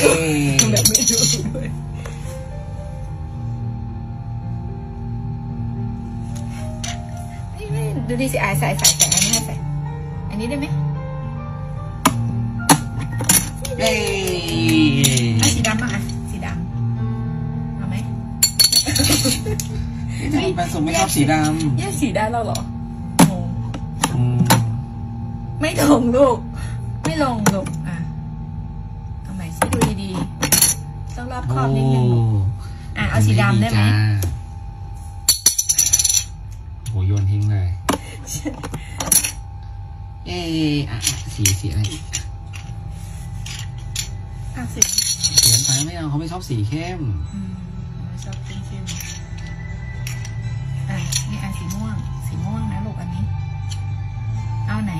แบบไม่ดูไม่ดูดิสิใส่อันนี้ให้ใส่อันนี้ได้ไหมสีดำอ่ะสีดำเอาไหมผสมไม่ชอบสีดำแยกสีได้แล้วเหรองงไม่ลงลูกไม่ลงลูกเอาใหม่สิดูดีๆต้องรอบคอบนิดนึงเอาสีดำได้ไหมโหโยนทิ้งเลยสีอะไรสีเขียนไปไม่เอาเขาไม่ชอบสีเข้มไม่ชอบเข้มนี่สีม่วงนะลูกอันนี้เอาไหน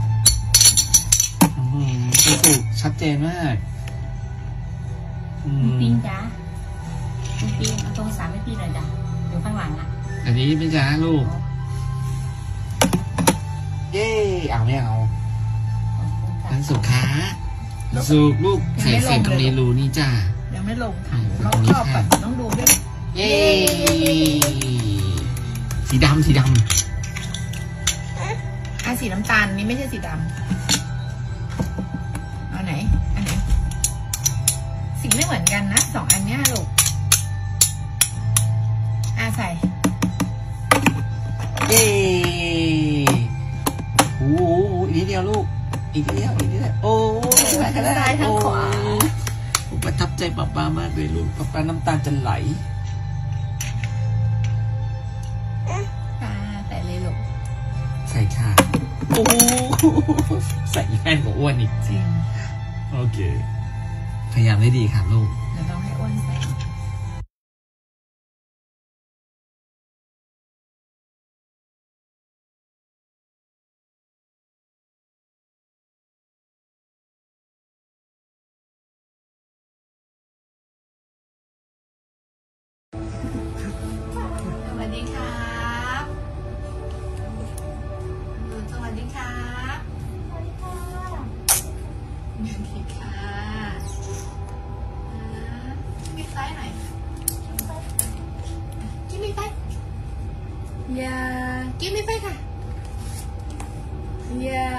ถูกชัดเจนมากปิ้งจ้าปิ้งเอาตรงสามไม่ปิ้งเลยจ้ะอยู่ข้างหลังอันนี้เป็นจ้าลูกไม่เอาอันสุขาสุกลูกใส่ตรงนี้รูนี่จ้ายังไม่ลงค่ะรอบก่อนต้องดูด้วยสีดำสีน้ำตาลนี่ไม่ใช่สีดำเอาไหนอันไหนสีไม่เหมือนกันนะ2อันเนี้ยลูกใส่โอ้อีกนิดเดียวลูกอีกนิดเดียวโอ้ทั้งซ้ายทั้งขวาประทับใจป๊าป๊ามากเลยลูกป๊าน้ำตาจะไหลใส่เลยลูกใส่ค่ะโอ้ใส่แค่นกว่าอ้วนอีกจริงโอเคพยายามได้ดีค่ะลูกเดี๋ยวต้องให้อ้วนใส่สวัสดีครับสวัสดีครับสวัสดีค่ะมีไซส์หน่อยกินมีไซส์อย่ากินมีไซส์ค่ะอย่า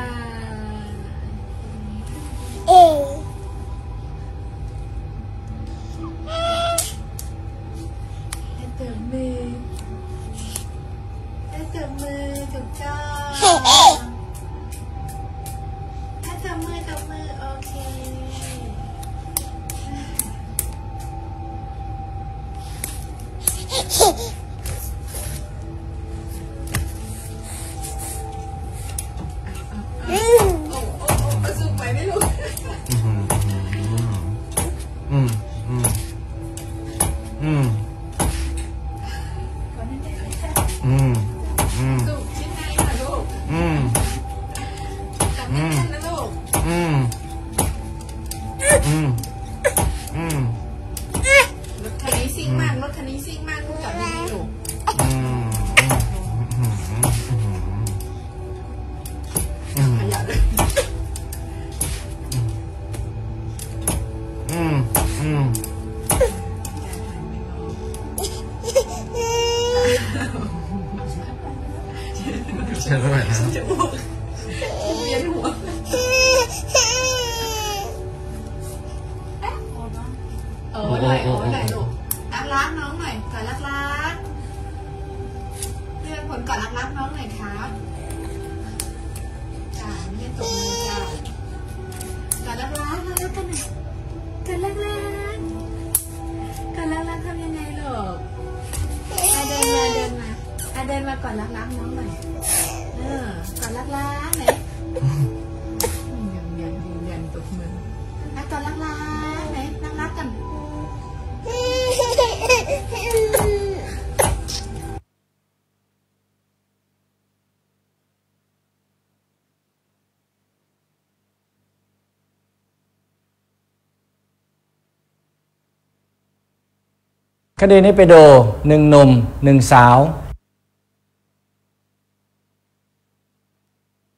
จับมือถูกต้องจับมือโอเคสุกไหมไม่รู้สุกชิ้นไหนค่ะลูกจับแน่นๆนะลูกรถคันนี้ซิ่งมากลูกจับดีๆลูกขยับเลยใช่ไหมครับจะอ้วกเวียนหัวหน่อยลูกรักน้องหน่อยก่อนรักเลื่อนผลก่อนรักน้องหน่อยครับจ้าไม่ได้ตกมือจ้าก่อนรักกันหน่อยก่อนรักทำยังไงลูกเดินมาก่อนรักน้องหน่อยก่อนรักไหนยังตกมือก่อนรักไหนรักกันคดีนี้ไปดู1 หนุ่ม 1 สาว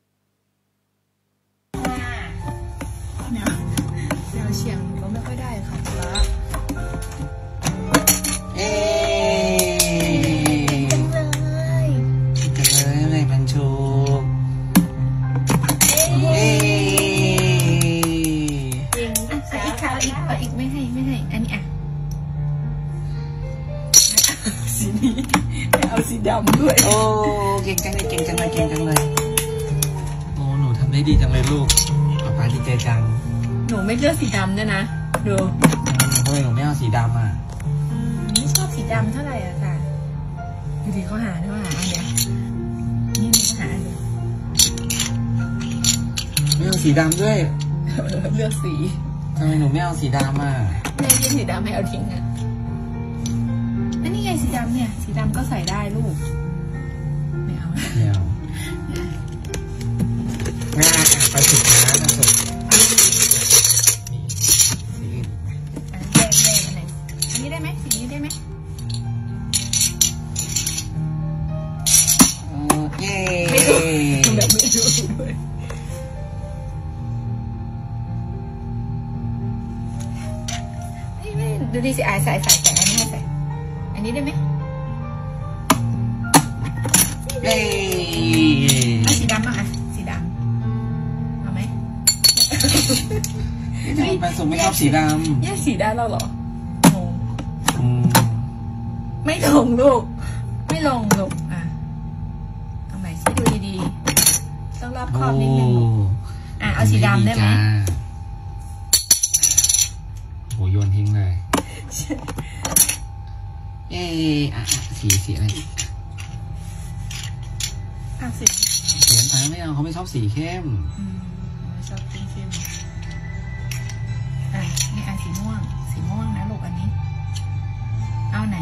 แนวเฉียงก็ไม่ค่อยได้ค่ะำด้วยโอ้เก่งจังเลยเก่งจังเลยเก่งจังเลยโอ้หนูทำได้ดีจังเลยลูกป๊าดีใจจังหนูไม่เลือกสีดำด้วยนะดูทำไมหนูไม่เอาสีดำอ่ะไม่ชอบสีดำเท่าไหร่อะค่ะดูดิเขาหาอันเนี้ยนี่เขาหาอันเนี้ยไม่เอาสีดำด้วยเลือกสีทำไมหนูไม่เอาสีดำอ่ะแม่ยื่นสีดำให้เอาทิ้งอ่ะอันนี้ไงสีดำเนี่ยสีดำก็ใส่ได้ลูกไม่เอาไม่เอาไปสุดนะสุดแยกอันไหนอันนี้ได้ไหมสีนี้ได้ไหมเย้แบบไม่ดูด้วยไม่ดูดิสิใส่อันนี้ให้ใส่อันนี้ได้ไหมเย้เอาสีดำบ้างอ่ะสีดำเอาไหมไปส่งไม่ชอบสีดแยกสีได้แล้วเหรอโงำไม่ลงลูกไม่ลงลูกอ่ะเอาใหม่สิดูดีๆต้องรอบคอบนิดนึงลูกอ่ะเอาสีดำได้ไหมโหโยนทิ้งเลยเย้สีอะไรอ่ะสีสีน้ำตาลไม่เอาเขาไม่ชอบสีเข้มไม่ชอบเข้มอ่ะนี่อ่ะสีม่วงนะลูกอันนี้เอาไหน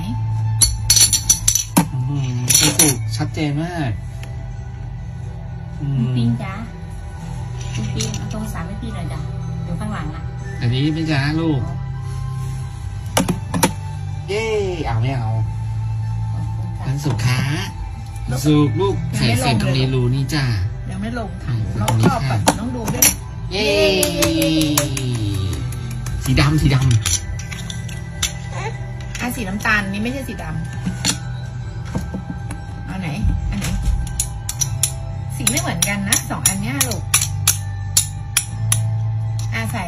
ถูกชัดเจนมากปิงจ้าปิงเอาโทรศัพท์ให้พี่หน่อยจ้ะอยู่ข้างหลังอ่ะอันนี้ไม่จ้าลูกเย้ไม่เอามันสุขาสุกลูกใส่ตรงนี้รูนี่จ้ายังไม่ลงถังรอบคอบก่อนต้องดูด้วยเย้สีดำอ่ะสีน้ำตาลนี่ไม่ใช่สีดำเอาไหนอันไหนสีไม่เหมือนกันนะสองอันเนี้ยลูกอ่ะใส่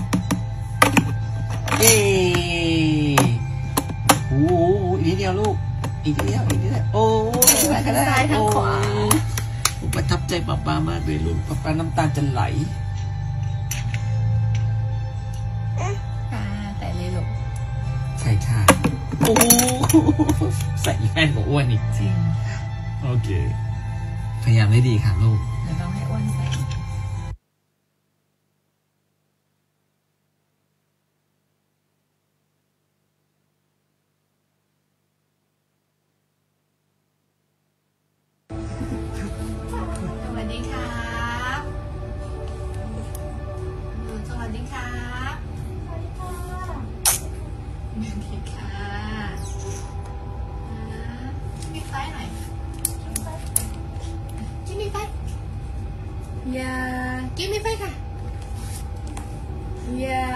เย้โอ้โหอีกนิดเดียวลูกอีกนิดเดียวโอ้ยก็ได้ซ้ายทั้งขวาประทับใจป๊าป๊ามากเลยลูกป๊าป๊าน้ำตาจะไหลแต่เลยลูกใส่ค่ะโอ้ใส่แม่นกว่าอ้วนอีกจริงโอเคพยายามได้ดีค่ะลูกเดี๋ยวต้องให้อ้วนใส่สวัสดีครับสวัสดีครับสวัสดีค่ะมีไฟหน่อยกินมีไฟอย่ากินมีไฟค่ะอย่า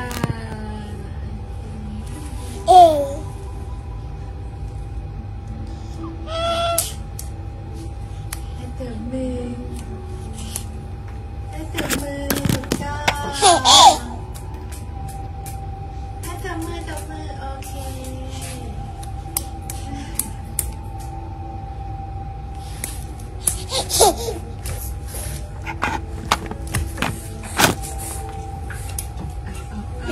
ให้เติมมือให้เติมมือถูกต้องให้เติมมือโอเคเอา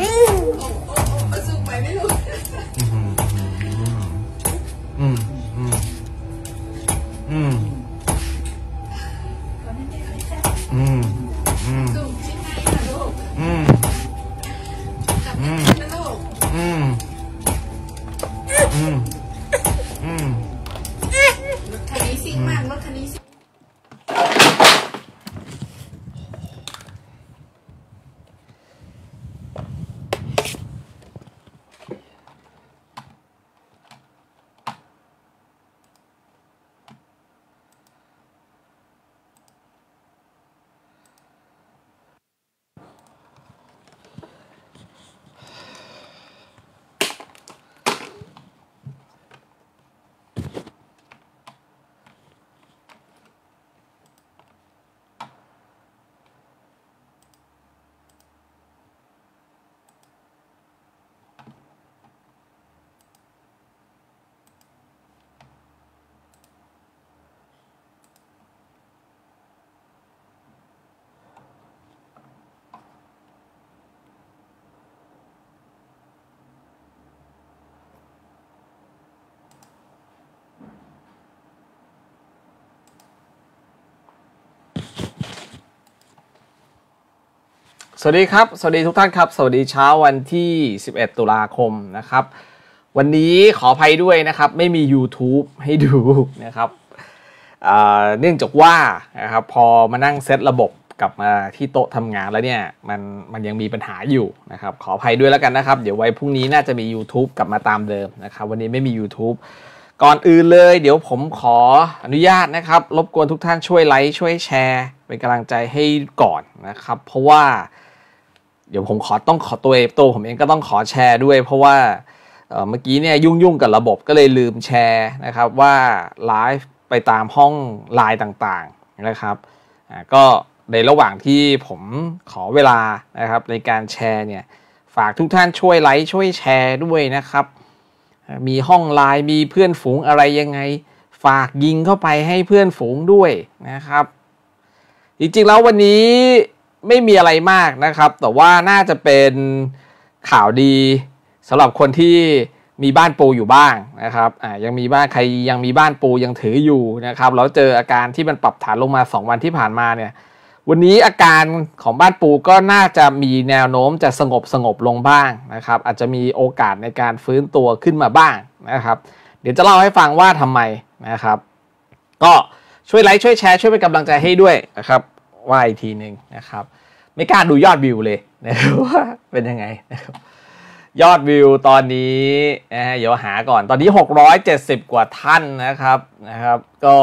สวัสดีครับสวัสดีทุกท่านครับสวัสดีเช้าวันที่11ตุลาคมนะครับวันนี้ขออภัยด้วยนะครับไม่มี YouTube ให้ดูนะครับเนื่องจากว่านะครับพอมานั่งเซตระบบกลับมาที่โต๊ะทำงานแล้วเนี่ยมันยังมีปัญหาอยู่นะครับขออภัยด้วยแล้วกันนะครับเดี๋ยวไว้พรุ่งนี้น่าจะมี YouTube กลับมาตามเดิมนะครับวันนี้ไม่มี YouTube ก่อนอื่นเลยเดี๋ยวผมขออนุญาตนะครับรบกวนทุกท่านช่วยไลค์ช่วยแชร์เป็นกำลังใจให้ก่อนนะครับเพราะว่าเดี๋ยวผมต้องขอตัวผมเองก็ต้องขอแชร์ด้วยเพราะว่าเมื่อกี้เนี่ยยุ่งกับระบบก็เลยลืมแชร์นะครับว่าไลฟ์ไปตามห้องไลน์ต่างๆนะครับก็ในระหว่างที่ผมขอเวลานะครับในการแชร์เนี่ยฝากทุกท่านช่วยไลค์ช่วยแชร์ด้วยนะครับมีห้องไลน์มีเพื่อนฝูงอะไรยังไงฝากยิงเข้าไปให้เพื่อนฝูงด้วยนะครับจริงๆแล้ววันนี้ไม่มีอะไรมากนะครับแต่ว่าน่าจะเป็นข่าวดีสำหรับคนที่มีบ้านปูอยู่บ้างนะครับยังมีบ้านใครยังมีบ้านปูยังถืออยู่นะครับแล้วเจออาการที่มันปรับฐานลงมา2วันที่ผ่านมาเนี่ยวันนี้อาการของบ้านปูก็น่าจะมีแนวโน้มจะสงบลงบ้างนะครับอาจจะมีโอกาสในการฟื้นตัวขึ้นมาบ้างนะครับเดี๋ยวจะเล่าให้ฟังว่าทำไมนะครับก็ช่วยไลค์ช่วยแชร์ช่วยเป็นกำลังใจให้ด้วยนะครับว่าอีกทีหนึ่งนะครับไม่กล้าดูยอดวิวเลยนะครับว่าเป็นยังไงนะครับยอดวิวตอนนี้เดี๋ยวหาก่อนตอนนี้670กว่าท่านนะครับก็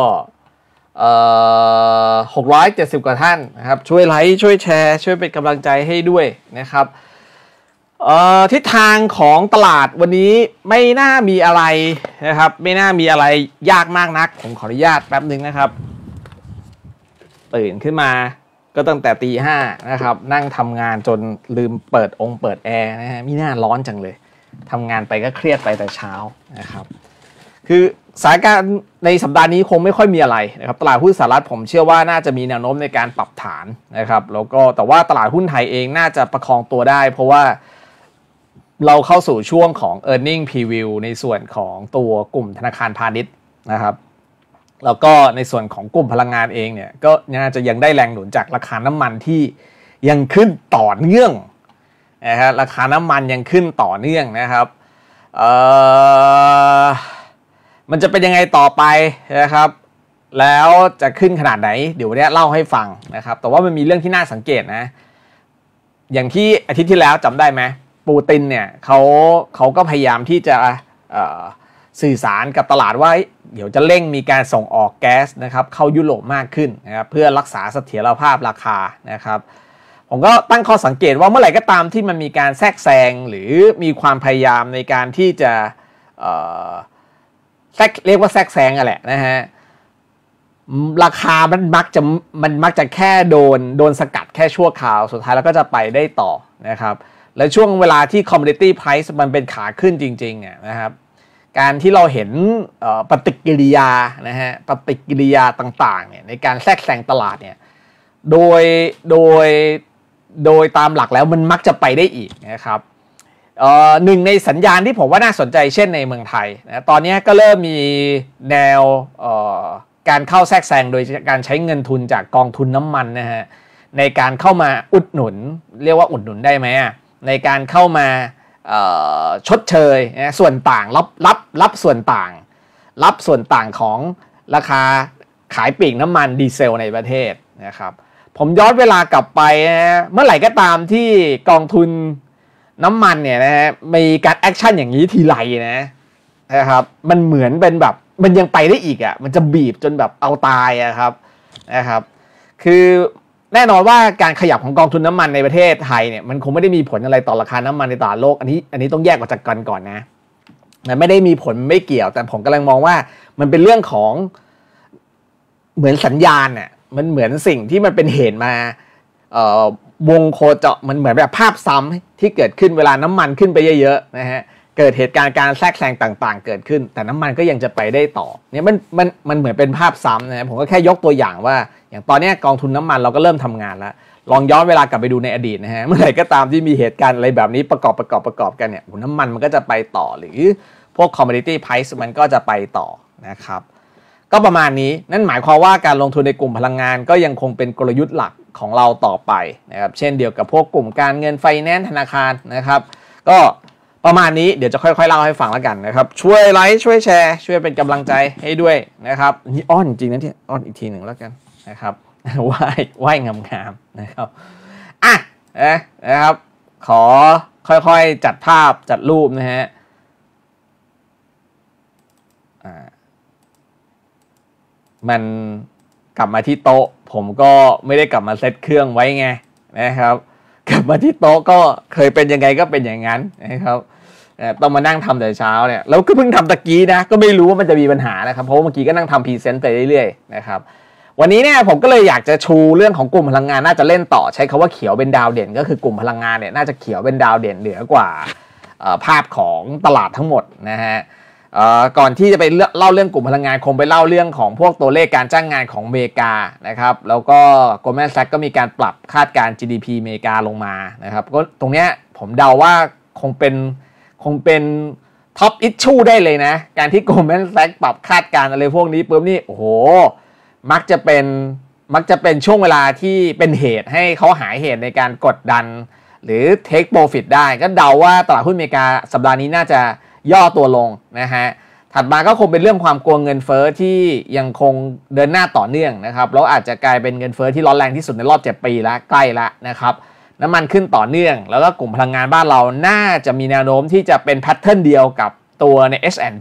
670กว่าท่านนะครับช่วยไลค์ช่วยแชร์ช่วยเป็นกำลังใจให้ด้วยนะครับทิศทางของตลาดวันนี้ไม่น่ามีอะไรนะครับไม่น่ามีอะไรยากมากนักผมขออนุญาตแป๊บนึงนะครับตื่นขึ้นมาก็ตั้งแต่ตีห้านะครับนั่งทำงานจนลืมเปิดแอร์นะฮะไม่น่าร้อนจังเลยทำงานไปก็เครียดไปแต่เช้านะครับคือสถานการณ์ในสัปดาห์นี้คงไม่ค่อยมีอะไรนะครับตลาดหุ้นสหรัฐผมเชื่อว่าน่าจะมีแนวโน้มในการปรับฐานนะครับแล้วก็แต่ว่าตลาดหุ้นไทยเองน่าจะประคองตัวได้เพราะว่าเราเข้าสู่ช่วงของ earning preview ในส่วนของตัวกลุ่มธนาคารพาณิชย์นะครับแล้วก็ในส่วนของกลุ่มพลังงานเองเนี่ยก็น่าจะยังได้แรงหนุนจากราคาน้ำมันที่ยังขึ้นต่อเนื่องนะฮะราคาน้ำมันยังขึ้นต่อเนื่องนะครับมันจะเป็นยังไงต่อไปนะครับแล้วจะขึ้นขนาดไหนเดี๋ยววันนี้เล่าให้ฟังนะครับแต่ว่ามันมีเรื่องที่น่าสังเกตนะอย่างที่อาทิตย์ที่แล้วจำได้ไหมปูตินเนี่ยเขาก็พยายามที่จะสื่อสารกับตลาดว่าเดี๋ยวจะเร่งมีการส่งออกแก๊สนะครับเข้ายุโรปมากขึ้นนะครับเพื่อรักษาเสถียรภาพราคานะครับผมก็ตั้งข้อสังเกตว่าเมื่อไหร่ก็ตามที่มันมีการแทรกแซงหรือมีความพยายามในการที่จะเรียกว่าแทรกแซงอะแหละนะฮะราคามันมักจะแค่โดนสกัดแค่ชั่วคราวสุดท้ายแล้วก็จะไปได้ต่อนะครับและช่วงเวลาที่ commodity price มันเป็นขาขึ้นจริงๆนะครับการที่เราเห็นปฏิกิริยานะฮะปฏิกิริยาต่างๆเนี่ยในการแทรกแซงตลาดเนี่ยโดยตามหลักแล้วมันมักจะไปได้อีกนะครับหนึ่งในสัญญาณที่ผมว่าน่าสนใจเช่นในเมืองไทยนะตอนนี้ก็เริ่มมีแนวการเข้าแทรกแซงโดยการใช้เงินทุนจากกองทุนน้ำมันนะฮะในการเข้ามาอุดหนุนเรียกว่าอุดหนุนได้ไหมในการเข้ามาชดเชยนะส่วนต่างรับส่วนต่างของราคาขายปลีกน้ำมันดีเซลในประเทศนะครับผมย้อนเวลากลับไปนะเมื่อไหร่ก็ตามที่กองทุนน้ำมันเนี่ยนะฮะมีการแอคชั่นอย่างนี้ทีไรนะครับมันเหมือนเป็นแบบมันยังไปได้อีกอ่ะมันจะบีบจนแบบเอาตายนะครับคือแน่นอนว่าการขยับของกองทุนน้ำมันในประเทศไทยเนี่ยมันคงไม่ได้มีผลอะไรต่อราคาน้ำมันในตลาดโลกอันนี้ต้องแยกออกจากกันก่อนนะมันไม่ได้มีผลไม่เกี่ยวแต่ผมกำลังมองว่ามันเป็นเรื่องของเหมือนสัญญาณเนี่ยมันเหมือนสิ่งที่มันเป็นเหตุมาวงโคจรมันเหมือนแบบภาพซ้ำที่เกิดขึ้นเวลาน้ำมันขึ้นไปเยอะๆนะฮะเกิดเหตุการณ์การแทรกแซงต่างๆเกิดขึ้นแต่น้ำมันก็ยังจะไปได้ต่อเนี่ยมันเหมือนเป็นภาพซ้ำนะผมก็แค่ยกตัวอย่างว่าอย่างตอนนี้กองทุนน้ำมันเราก็เริ่มทำงานแล้วลองย้อนเวลากลับไปดูในอดีตนะฮะเมื่อไหร่ก็ตามที่มีเหตุการณ์อะไรแบบนี้ประกอบกันเนี่ยน้ำมันมันก็จะไปต่อหรือพวก commodity price มันก็จะไปต่อนะครับก็ประมาณนี้นั่นหมายความว่าการลงทุนในกลุ่มพลังงานก็ยังคงเป็นกลยุทธ์หลักของเราต่อไปนะครับเช่นเดียวกับพวกกลุ่มการเงินไฟแนนซ์ธนาคารนะครับก็ประมาณนี้เดี๋ยวจะค่อยๆเล่าให้ฟังแล้วกันนะครับช่วยไลค์ช่วยแชร์ช่วยเป็นกำลังใจให้ด้วยนะครับนี่อ้อนจริงนะที่อ้อนอีกทีหนึ่งแล้วกันนะครับไหว้งามๆนะครับอ่ะนะครับขอค่อยๆจัดภาพจัดรูปนะฮะมันกลับมาที่โต๊ะผมก็ไม่ได้กลับมาเซตเครื่องไว้ไงนะครับกลับมาที่โต๊ะก็เคยเป็นยังไงก็เป็นอย่างนั้นนะครับต้องมานั่งทำแต่เช้าเนี่ยแล้วก็เพิ่งทำตะกี้นะก็ไม่รู้ว่ามันจะมีปัญหานะครับเพราะเมื่อกี้ก็นั่งทำพรีเซนต์ไปเรื่อยๆนะครับวันนี้เนี่ยผมก็เลยอยากจะชูเรื่องของกลุ่มพลังงานน่าจะเล่นต่อใช้คำว่าเขียวเป็นดาวเด่นก็คือกลุ่มพลังงานเนี่ยน่าจะเขียวเป็นดาวเด่นเหนือกว่าภาพของตลาดทั้งหมดนะฮะก่อนที่จะไปเล่าเรื่องกลุ่มพลังงานคงไปเล่าเรื่องของพวกตัวเลขการจ้างงานของอเมริกานะครับแล้วก็ Goldman Sachs ก็มีการปรับคาดการณ์ GDP อเมริกาลงมานะครับก็ตรงเนี้ยผมเดาว่าคงเป็นท็อปอิชชูได้เลยนะการที่ Goldman Sachs ปรับคาดการณ์อะไรพวกนี้ปุ๊บนี่โอ้โหมักจะเป็นช่วงเวลาที่เป็นเหตุให้เขาหาเหตุในการกดดันหรือ take profit ได้ก็เดาว่าตลาดหุ้นอเมริกาสัปดาห์นี้น่าจะย่อตัวลงนะฮะถัดมาก็คงเป็นเรื่องความกลัวเงินเฟ้อที่ยังคงเดินหน้าต่อเนื่องนะครับแล้วอาจจะกลายเป็นเงินเฟ้อที่ร้อนแรงที่สุดในรอบ7 ปีแล้วใกล้แล้วนะครับน้ำมันขึ้นต่อเนื่องแล้วก็กลุ่มพลังงานบ้านเราน่าจะมีแนวโน้มที่จะเป็นแพทเทิร์นเดียวกับตัวใน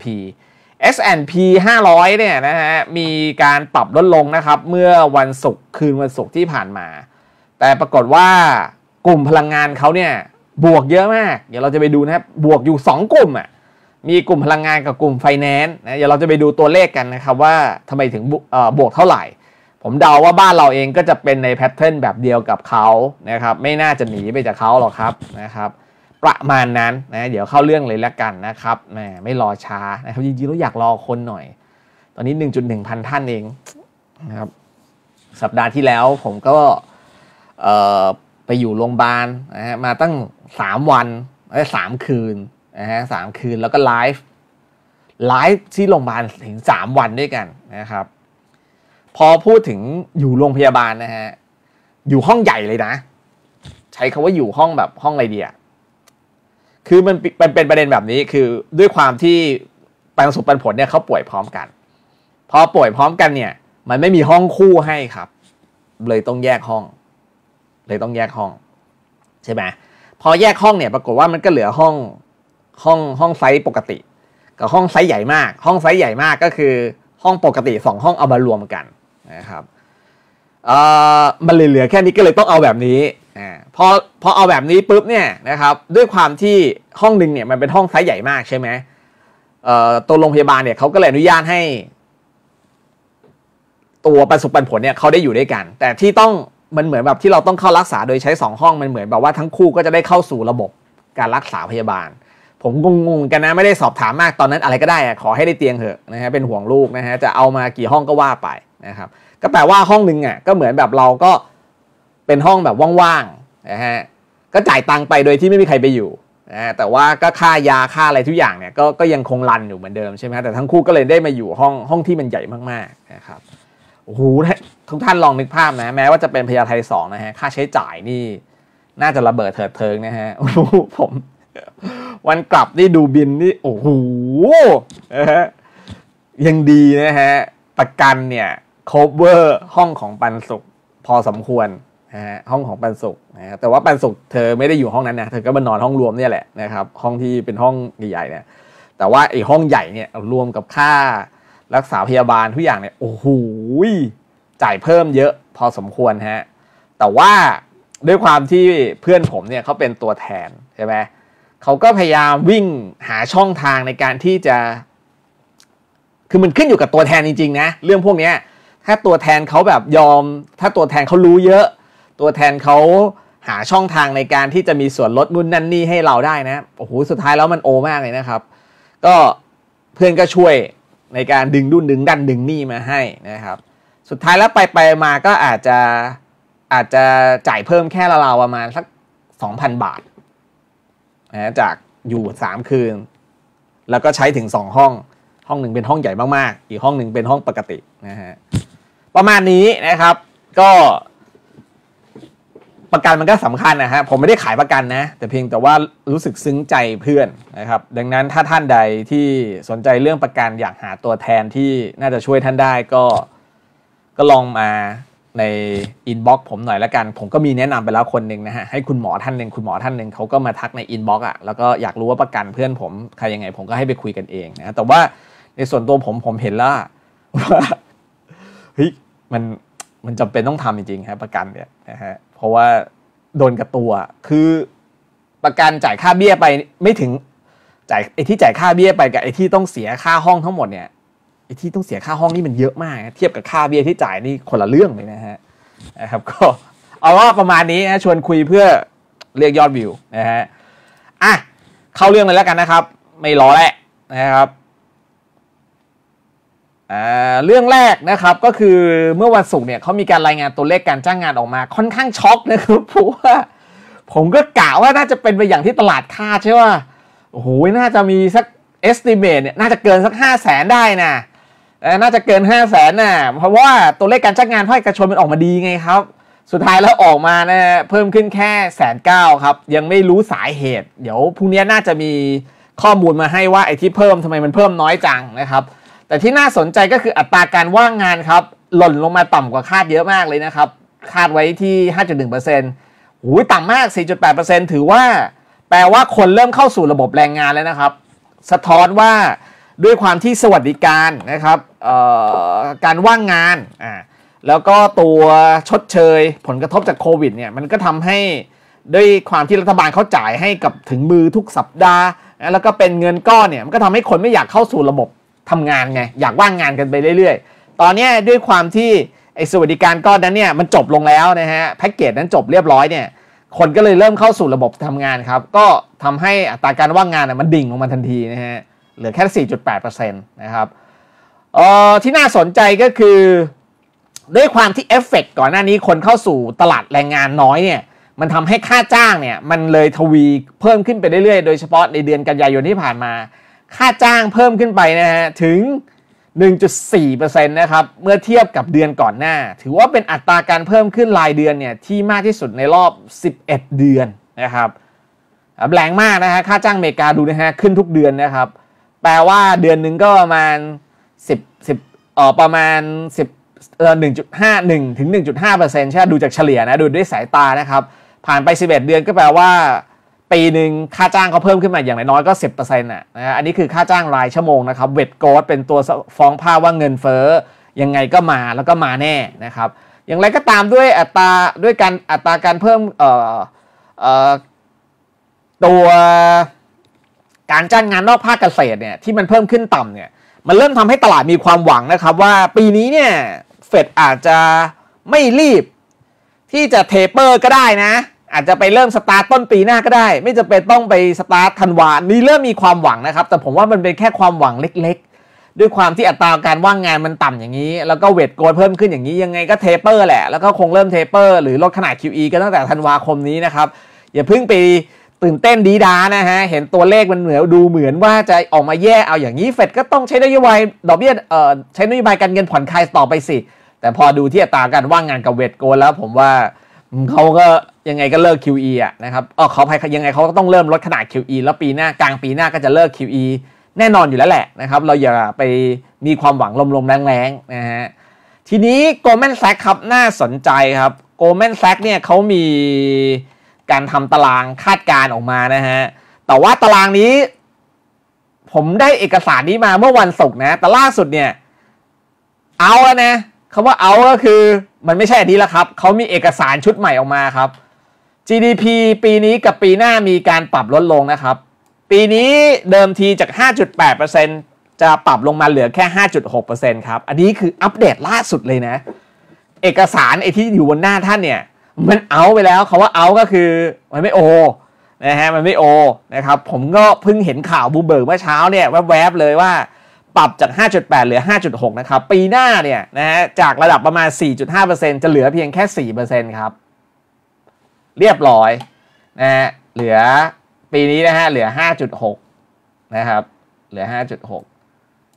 S&P 500เนี่ยนะฮะมีการปรับลดลงนะครับเมื่อคืนวันศุกร์ที่ผ่านมาแต่ปรากฏว่ากลุ่มพลังงานเขาเนี่ยบวกเยอะมากเดี๋ยวเราจะไปดูนะครับบวกอยู่2กลุ่มอ่ะมีกลุ่มพลังงานกับกลุ่มไฟแนนซ์นะเดี๋ยวเราจะไปดูตัวเลขกันนะครับว่าทำไมถึงบวกเท่าไหร่ผมเดาว่าบ้านเราเองก็จะเป็นในแพทเทิร์นแบบเดียวกับเขานะครับไม่น่าจะหนีไปจากเขาหรอกครับนะครับประมาณนั้นนะเดี๋ยวเข้าเรื่องเลยแล้วกันนะครับไม่รอช้านะครับจริงๆเราอยากรอคนหน่อยตอนนี้ 1.1 พันท่านเองนะครับสัปดาห์ที่แล้วผมก็ไปอยู่โรงพยาบาลนะฮะมาตั้ง3 วัน3 คืนนะฮะ3 คืนแล้วก็ไลฟ์ที่โรงพยาบาลถึง3 วันด้วยกันนะครับพอพูดถึงอยู่โรงพยาบาลนะฮะอยู่ห้องใหญ่เลยนะใช้คำว่าอยู่ห้องแบบห้องอะไรดีอะคือมันเป็นประเด็นแบบนี้คือด้วยความที่ปันสุขปันผลเนี่ยเขาป่วยพร้อมกันพอป่วยพร้อมกันเนี่ยมันไม่มีห้องคู่ให้ครับเลยต้องแยกห้องใช่ไหมพอแยกห้องเนี่ยปรากฏว่ามันก็เหลือห้องไซส์ปกติกับห้องไซส์ใหญ่มากห้องไซส์ใหญ่มากก็คือห้องปกติ2 ห้องเอามารวมกันนะครับมันเหลือแค่นี้ก็เลยต้องเอาแบบนี้พอเอาแบบนี้ปุ๊บเนี่ยนะครับด้วยความที่ห้องนึงเนี่ยมันเป็นห้องไซส์ใหญ่มากใช่ไหมตัวโรงพยาบาลเนี่ยเขาก็เลยอนุญาตให้ตัวปันสุขปันผลเนี่ยเขาได้อยู่ด้วยกันแต่ที่ต้องมันเหมือนแบบที่เราต้องเข้ารักษาโดยใช้2 ห้องมันเหมือนแบบว่าทั้งคู่ก็จะได้เข้าสู่ระบบการรักษาพยาบาลผมงงกันนะไม่ได้สอบถามมากตอนนั้นอะไรก็ได้ขอให้ได้เตียงเถอะนะฮะเป็นห่วงลูกนะฮะจะเอามากี่ห้องก็ว่าไปนะครับก็แปลว่าห้องนึงก็เหมือนแบบเราก็เป็นห้องแบบว่างๆนะฮะก็จ่ายตังค์ไปโดยที่ไม่มีใครไปอยู่นะแต่ว่าก็ค่ายาค่าอะไรทุกอย่างเนี่ยก็ยังคงรันอยู่เหมือนเดิมใช่ไหมแต่ทั้งคู่ก็เลยได้มาอยู่ห้องที่มันใหญ่มากๆนะครับโอ้โหทุกท่านลองนึกภาพนะแม้ว่าจะเป็นพญาไท2นะฮะค่าใช้จ่ายนี่น่าจะระเบิดเถิดเทิงนะฮะผมวันกลับนี่ดูบินนี่โอ้โหยังดีนะฮะประกันเนี่ย cover ห้องของปันสุขพอสมควรนะฮะห้องของปันสุขนะแต่ว่าปันสุขเธอไม่ได้อยู่ห้องนั้นนะเธอก็มานอนห้องรวมเนี่ยแหละนะครับห้องที่เป็นห้องใหญ่ๆเนี่ยแต่ว่าไอ้ห้องใหญ่เนี่ยรวมกับค่ารักษาพยาบาลทุกอย่างเนี่ยโอ้โหจ่ายเพิ่มเยอะพอสมควรฮะแต่ว่าด้วยความที่เพื่อนผมเนี่ยเขาเป็นตัวแทนใช่ไหมเขาก็พยายามวิ่งหาช่องทางในการที่จะคือมันขึ้นอยู่กับตัวแทนจริงๆนะเรื่องพวกนี้ถ้าตัวแทนเขาแบบยอมถ้าตัวแทนเขารู้เยอะตัวแทนเขาหาช่องทางในการที่จะมีส่วนลดนู่นนั่นนี่ให้เราได้นะโอ้โหสุดท้ายแล้วมันโอมากเลยนะครับก็เพื่อนก็ช่วยในการดึงดุนดึงดันดึงนี่มาให้นะครับสุดท้ายแล้วไปมาก็อาจจะจ่ายเพิ่มแค่ราวๆประมาณสัก 2,000 บาทนะจากอยู่3 คืนแล้วก็ใช้ถึง2 ห้องห้องหนึ่งเป็นห้องใหญ่มากๆอีกห้องหนึ่งเป็นห้องปกตินะฮะประมาณนี้นะครับก็ประกันมันก็สำคัญนะฮะผมไม่ได้ขายประกันนะแต่เพียงแต่ว่ารู้สึกซึ้งใจเพื่อนนะครับดังนั้นถ้าท่านใดที่สนใจเรื่องประกันอยากหาตัวแทนที่น่าจะช่วยท่านได้ก็ลองมาในอินบ็อกซ์ผมหน่อยละกันผมก็มีแนะนำไปแล้วคนหนึ่งนะฮะให้คุณหมอท่านหนึ่งเขาก็มาทักในอินบ็อกซ์อ่ะแล้วก็อยากรู้ว่าประกันเพื่อนผมใครยังไงผมก็ให้ไปคุยกันเองนะแต่ว่าในส่วนตัวผมเห็นแล้วว่าเฮ้ยมันจำเป็นต้องทำจริงๆครับประกันเนี่ยนะฮะเพราะว่าโดนกับตัวคือประกันจ่ายค่าเบี้ยไปไม่ถึงจ่ายไอ้ที่จ่ายค่าเบี้ยไปกับไอ้ที่ต้องเสียค่าห้องทั้งหมดเนี่ยไอ้ที่ต้องเสียค่าห้องนี่มันเยอะมากเทียบกับค่าเบี้ยที่จ่ายนี่คนละเรื่องเลยนะฮะนะครับก็เอาว่าประมาณนี้นะชวนคุยเพื่อเรียกยอดวิวนะฮะอ่ะเข้าเรื่องเลยแล้วกันนะครับไม่รอแล้วนะครับเรื่องแรกนะครับก็คือเมื่อวันศุกร์เนี่ยเขามีการรายงานตัวเลขการจ้างงานออกมาค่อนข้างช็อกนะครับเพราะว่าผมก็กะว่าน่าจะเป็นไปอย่างที่ตลาดคาดใช่ป่ะโอ้โหน่าจะมีสัก estimate เนี่ยน่าจะเกินสัก 500,000 ได้นะน่าจะเกิน 500,000 น่ะเพราะว่าตัวเลขการจ้างงานภาคเอกชนมันออกมาดีไงครับสุดท้ายแล้วออกมานะเพิ่มขึ้นแค่190,000ครับยังไม่รู้สาเหตุเดี๋ยวพรุ่งนี้น่าจะมีข้อมูลมาให้ว่าไอ้ที่เพิ่มทำไมมันเพิ่มน้อยจังนะครับแต่ที่น่าสนใจก็คืออัตราการว่างงานครับหล่นลงมาต่ำกว่าคาดเยอะมากเลยนะครับคาดไว้ที่ 5.1% โอ้ยต่ำมาก 4.8% ถือว่าแปลว่าคนเริ่มเข้าสู่ระบบแรงงานแล้วนะครับสะท้อนว่าด้วยความที่สวัสดิการนะครับการว่างงานแล้วก็ตัวชดเชยผลกระทบจากโควิดเนี่ยมันก็ทำให้ด้วยความที่รัฐบาลเขาจ่ายให้กับถึงมือทุกสัปดาห์แล้วก็เป็นเงินก้อนเนี่ยมันก็ทำให้คนไม่อยากเข้าสู่ระบบทำงานไงอยากว่างงานกันไปเรื่อยๆตอนนี้ด้วยความที่ไอ้สวัสดิการก้อนนั้นเนี่ยมันจบลงแล้วนะฮะแพ็กเกจนั้นจบเรียบร้อยเนี่ยคนก็เลยเริ่มเข้าสู่ระบบทำงานครับก็ทำให้อัตราการว่างงานมันดิ่งลงมาทันทีนะฮะเหลือแค่ 4.8% นะครับที่น่าสนใจก็คือด้วยความที่เอฟเฟกต์ก่อนหน้านี้คนเข้าสู่ตลาดแรงงานน้อยเนี่ยมันทำให้ค่าจ้างเนี่ยมันเลยทวีเพิ่มขึ้นไปเรื่อยๆโดยเฉพาะในเดือนกันยายนที่ผ่านมาค่าจ้างเพิ่มขึ้นไปนะฮะถึง 1.4% นะครับเมื่อเทียบกับเดือนก่อนหน้าถือว่าเป็นอัตราการเพิ่มขึ้นรายเดือนเนี่ยที่มากที่สุดในรอบ11เดือนนะครับแรงมากนะฮะค่าจ้างอเมริกาดูนะฮะขึ้นทุกเดือนนะครับแปลว่าเดือนหนึ่งก็ประมาณประมาณ1.51 ถึง 1.5% ใช่ดูจากเฉลี่ยนะดูด้วยสายตานะครับผ่านไป11เดือนก็แปลว่าปีหนึ่งค่าจ้างเขาเพิ่มขึ้นมาอย่างน้อยๆก็ 10% นะอันนี้คือค่าจ้างรายชั่วโมงนะครับเวทโกรทเป็นตัวฟ้องภาพว่าเงินเฟ้อยังไงก็มาแล้วก็มาแน่นะครับอย่างไรก็ตามด้วยอัตราการเพิ่มตัวการจ้างงานนอกภาคเกษตรเนี่ยที่มันเพิ่มขึ้นต่ำเนี่ยมันเริ่มทำให้ตลาดมีความหวังนะครับว่าปีนี้เนี่ยเฟดอาจจะไม่รีบที่จะเทเปอร์ก็ได้นะอาจจะไปเริ่มสตาร์ทต้นปีหน้าก็ได้ไม่จำเป็นต้องไปสตาร์ทธันวานี่เริ่มมีความหวังนะครับแต่ผมว่ามันเป็นแค่ความหวังเล็กๆด้วยความที่อัตราการว่างงานมันต่ำอย่างนี้แล้วก็เวทโกรทเพิ่มขึ้นอย่างนี้ยังไงก็เทเปอร์แหละแล้วก็คงเริ่มเทเปอร์หรือลดขนาด QE กันตั้งแต่ธันวาคมนี้นะครับอย่าเพิ่งไปตื่นเต้นดีด้านะฮะเห็นตัวเลขมันดูเหมือนว่าจะออกมาแย่เอาอย่างนี้เฟดก็ต้องใช้นโยบายดอกเบี้ยใช้นโยบายการเงินผ่อนคลายต่อไปสิแต่พอดูที่อัตราการว่างงานกับเวทโกรทแล้วผมว่าเขาก็ยังไงก็เลิก QE อ่ะนะครับเขายังไงเขาก็ต้องเริ่มลดขนาด QE แล้วปีหน้ากลางปีหน้าก็จะเลิก QE แน่นอนอยู่แล้วแหละนะครับเราอย่าไปมีความหวังลมๆแรงๆนะฮะทีนี้ Goldman Sachs ครับน่าสนใจครับ Goldman Sachs เนี่ยเขามีการทำตารางคาดการณ์ออกมานะฮะแต่ว่าตารางนี้ผมได้เอกสารนี้มาเมื่อวันศุกร์นะแต่ล่าสุดเนี่ยเอาแล้วนะคำว่าเอาก็คือมันไม่ใช่อันนี้แล้วครับเขามีเอกสารชุดใหม่ออกมาครับ GDP ปีนี้กับปีหน้ามีการปรับลดลงนะครับปีนี้เดิมทีจาก 5.8% จะปรับลงมาเหลือแค่ 5.6% ครับอันนี้คืออัปเดตล่าสุดเลยนะเอกสารไอ้ที่อยู่บนหน้าท่านเนี่ยมันเอาไปแล้วคำว่าเอาก็คือมันไม่โอนะฮะมันไม่โอนะครับผมก็เพิ่งเห็นข่าวบูเบิร์กเมื่อเช้าเนี่ยแวบๆเลยว่าปรับจาก 5.8 เหลือ 5.6 นะครับปีหน้าเนี่ยนะฮะจากระดับประมาณ 4.5% จะเหลือเพียงแค่ 4% ครับเรียบร้อยนะฮะเหลือปีนี้นะฮะเหลือ 5.6 นะครับเหลือ 5.6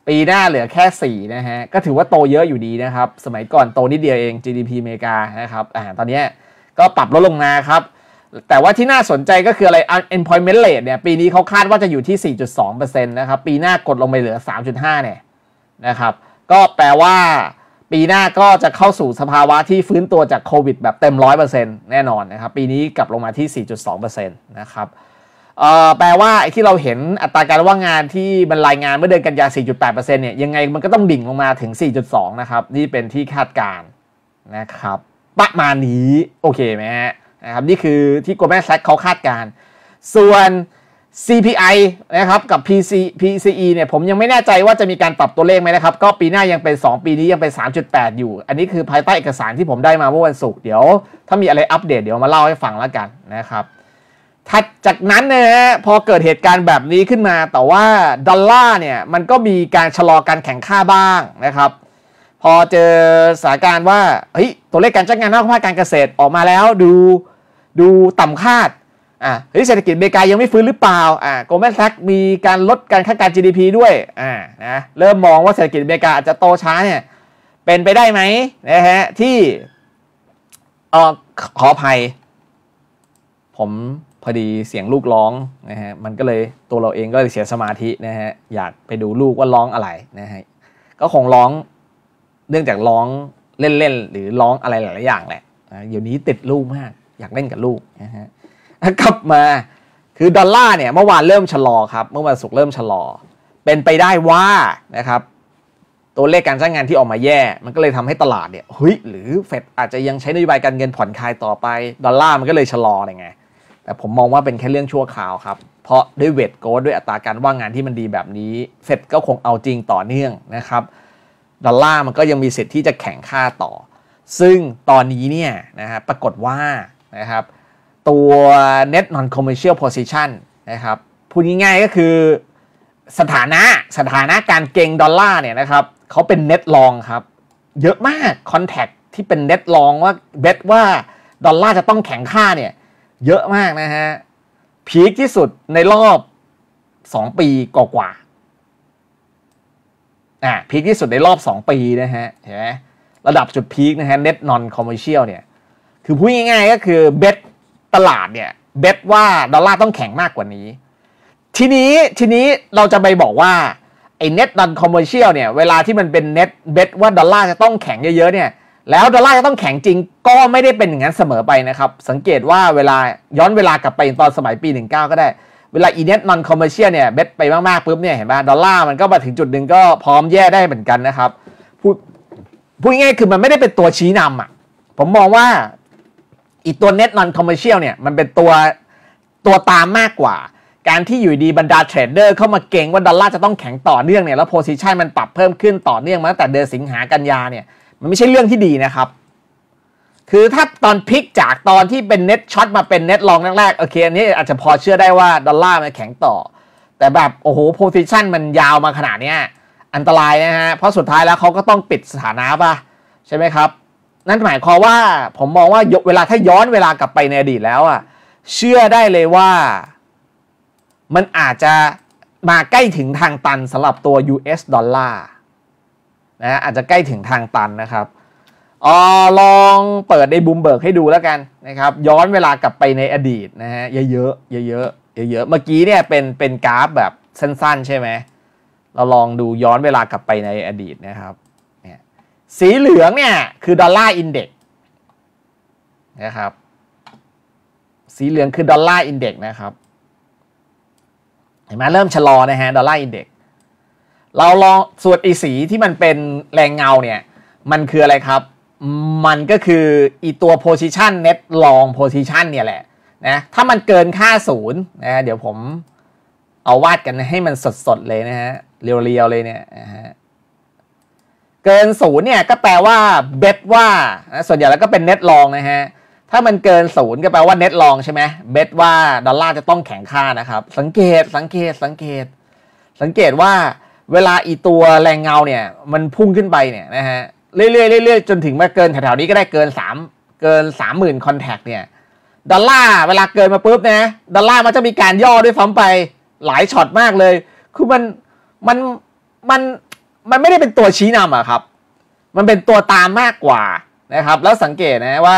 ปีหน้าเหลือแค่4นะฮะก็ถือว่าโตเยอะอยู่ดีนะครับสมัยก่อนโตนิดเดียวเอง GDP อเมริกานะครับตอนนี้ก็ปรับลดลงมาครับแต่ว่าที่น่าสนใจก็คืออะไร unemployment rate เนี่ยปีนี้เขาคาดว่าจะอยู่ที่ 4.2% นะครับปีหน้ากดลงไปเหลือ 3.5 เนี่ยนะครับก็แปลว่าปีหน้าก็จะเข้าสู่สภาวะที่ฟื้นตัวจากโควิดแบบเต็ม 100% แน่นอนนะครับปีนี้กลับลงมาที่ 4.2% นะครับแปลว่าไอ้ที่เราเห็นอัตราการว่างงานที่มันรายงานเมื่อเดือนกันยา 4.8% เนี่ยยังไงมันก็ต้องดิ่งลงมาถึง 4.2 นะครับนี่เป็นที่คาดการณ์นะครับประมาณนี้โอเคไหมฮะนะครับนี่คือที่ Goldman Sachs เขาคาดการณ์ส่วน CPI นะครับกับ PCE เนี่ยผมยังไม่แน่ใจว่าจะมีการปรับตัวเลขไหมนะครับก็ปีหน้ายังเป็น2ปีนี้ยังเป็น 3.8 อยู่อันนี้คือภายใต้เอกสารที่ผมได้มาเมื่อวันศุกร์เดี๋ยวถ้ามีอะไรอัปเดตเดี๋ยวมาเล่าให้ฟังแล้วกันนะครับถัดจากนั้นนะฮะพอเกิดเหตุการณ์แบบนี้ขึ้นมาแต่ว่าดอลลาร์เนี่ยมันก็มีการชะลอการแข่งข้าบ้างนะครับพอเจอสถานการณ์ว่าเฮ้ยตัวเลขการจ้างงานนอกภาคการเกษตรออกมาแล้วดูต่ำคาดเฮ้ยเศรษฐกิจอเมริกายังไม่ฟื้นหรือเปล่าGoldman Sachs มีการลดการคาดการณ์ GDP ด้วยนะเริ่มมองว่าเศรษฐกิจอเมริกาอาจจะโตช้าเนี่ยเป็นไปได้ไหมนะฮะที่ขออภัยผมพอดีเสียงลูกร้องนะฮะมันก็เลยตัวเราเองก็เลยเสียสมาธินะฮะอยากไปดูลูกว่าร้องอะไรนะฮะก็คงร้องเนื่องจากร้องเล่นๆหรือร้องอะไรหลายๆอย่างแหละเดี๋ยวนี้ติดลูกมากอยากเล่นกับลูกนะฮะกลับมาคือดอลลาร์เนี่ยเมื่อวานเริ่มชะลอครับเมื่อวันศุกร์เริ่มชะลอเป็นไปได้ว่านะครับตัวเลขการจ้างงานที่ออกมาแย่มันก็เลยทำให้ตลาดเนี่ยเฮ้ยหรือเฟดอาจจะยังใช้นโยบายการเงินผ่อนคลายต่อไปดอลลาร์มันก็เลยชะลออะไรไงแต่ผมมองว่าเป็นแค่เรื่องชั่วคราวครับเพราะด้วยเวทโกลด์ด้วยอัตราการว่างงานที่มันดีแบบนี้เฟดก็คงเอาจริงต่อเนื่องนะครับดอลลาร์มันก็ยังมีสิทธิ์ที่จะแข่งค่าต่อซึ่งตอนนี้เนี่ยนะฮะปรากฏว่านะครับตัว net non commercial position นะครับพูดง่ายๆก็คือสถานะการเก็งดอลลาร์เนี่ยนะครับเขาเป็น net long ครับเยอะมาก contact ที่เป็น net long ว่าเบทว่าดอลลาร์จะต้องแข็งค่าเนี่ยเยอะมากนะฮะพีคที่สุดในรอบ2ปีกว่าพีคที่สุดในรอบ2ปีนะฮะเห็นไหมระดับจุดพีคนะฮะ net non commercial เนี่ยคือพูดง่ายๆก็คือเบทตลาดเนี่ยเบทว่าดอลลาร์ต้องแข็งมากกว่านี้ทีนี้เราจะไปบอกว่าไอ้ net non commercial เนี่ยเวลาที่มันเป็น net bet ว่าดอลลาร์จะต้องแข็งเยอะๆเนี่ยแล้วดอลลาร์จะต้องแข็งจริงก็ไม่ได้เป็นอย่างนั้นเสมอไปนะครับสังเกตว่าเวลาย้อนเวลากลับไปตอนสมัยปี19ก็ได้เวลา net non commercial เนี่ยเบทไปมากๆปุ๊บเนี่ยเห็นป่ะดอลลาร์มันก็มาถึงจุดหนึ่งก็พร้อมแย่ได้เหมือนกันนะครับพูดง่ายๆคือมันไม่ได้เป็นตัวชี้นำผมมองว่าอีตัว net non commercial เนี่ยมันเป็นตัวตามมากกว่าการที่อยู่ดีบรรดาเทรดเดอร์เข้ามาเก่งว่าดอลลาร์จะต้องแข็งต่อเนื่องเนี่ยแล้วโพซิชันมันปรับเพิ่มขึ้นต่อเนื่องมาตั้งแต่เดือนสิงหากันยาเนี่ยมันไม่ใช่เรื่องที่ดีนะครับคือถ้าตอนพลิกจากตอนที่เป็น net short มาเป็น net long แรกๆโอเคอันนี้อาจจะพอเชื่อได้ว่าดอลลาร์มันแข็งต่อแต่แบบโอ้โหโพซิชันมันยาวมาขนาดเนี้ยอันตรายนะฮะเพราะสุดท้ายแล้วเขาก็ต้องปิดสถานะป่ะใช่ไหมครับนั่นหมายความว่าผมมองว่าถ้าย้อนเวลากลับไปในอดีตแล้วเชื่อได้เลยว่ามันอาจจะมาใกล้ถึงทางตันสำหรับตัว US ดอลลาร์นะอาจจะใกล้ถึงทางตันนะครับลองเปิดในบูมเบิร์กให้ดูแล้วกันนะครับย้อนเวลากลับไปในอดีตนะฮะเยอะๆเมื่อกี้เนี่ยเป็นกราฟแบบสั้นๆใช่ไหมเราลองดูย้อนเวลากลับไปในอดีตนะครับสีเหลืองเนี่ยคือดอลลาร์อินเด็กซ์นะครับสีเหลืองคือดอลลาร์อินเด็กซ์นะครับเห็นไหมเริ่มชะลอนะฮะดอลลาร์อินเด็กซ์เราลองส่วนสีที่มันเป็นแรงเงาเนี่ยมันคืออะไรครับมันก็คืออีตัว position net long position เนี่ยแหละนะถ้ามันเกินค่าศูนย์นะเดี๋ยวผมเอาวาดกันให้มันสดๆเลยนะฮะเรียวๆเลยเนี่ยนะฮะเกินศูนย์เนี่ยก็แปลว่าเบทว่าส่วนใหญ่แล้วก็เป็น net long นะฮะถ้ามันเกินศูนย์ก็แปลว่า net long ใช่ไหมเบทว่าดอลลาร์จะต้องแข็งค่านะครับสังเกตว่าเวลาอีตัวแรงเงาเนี่ยมันพุ่งขึ้นไปเนี่ยนะฮะเรื่อยจนถึงมาเกินแถวๆนี้ก็ได้เกิน 30,000 คอนแทคเนี่ยดอลลาร์เวลาเกินมาปุ๊บนะดอลลาร์มันจะมีการย่อด้วยซ้ำไปหลายช็อตมากเลยคือมันมันไม่ได้เป็นตัวชี้นำอะครับมันเป็นตัวตามมากกว่านะครับแล้วสังเกตนะว่า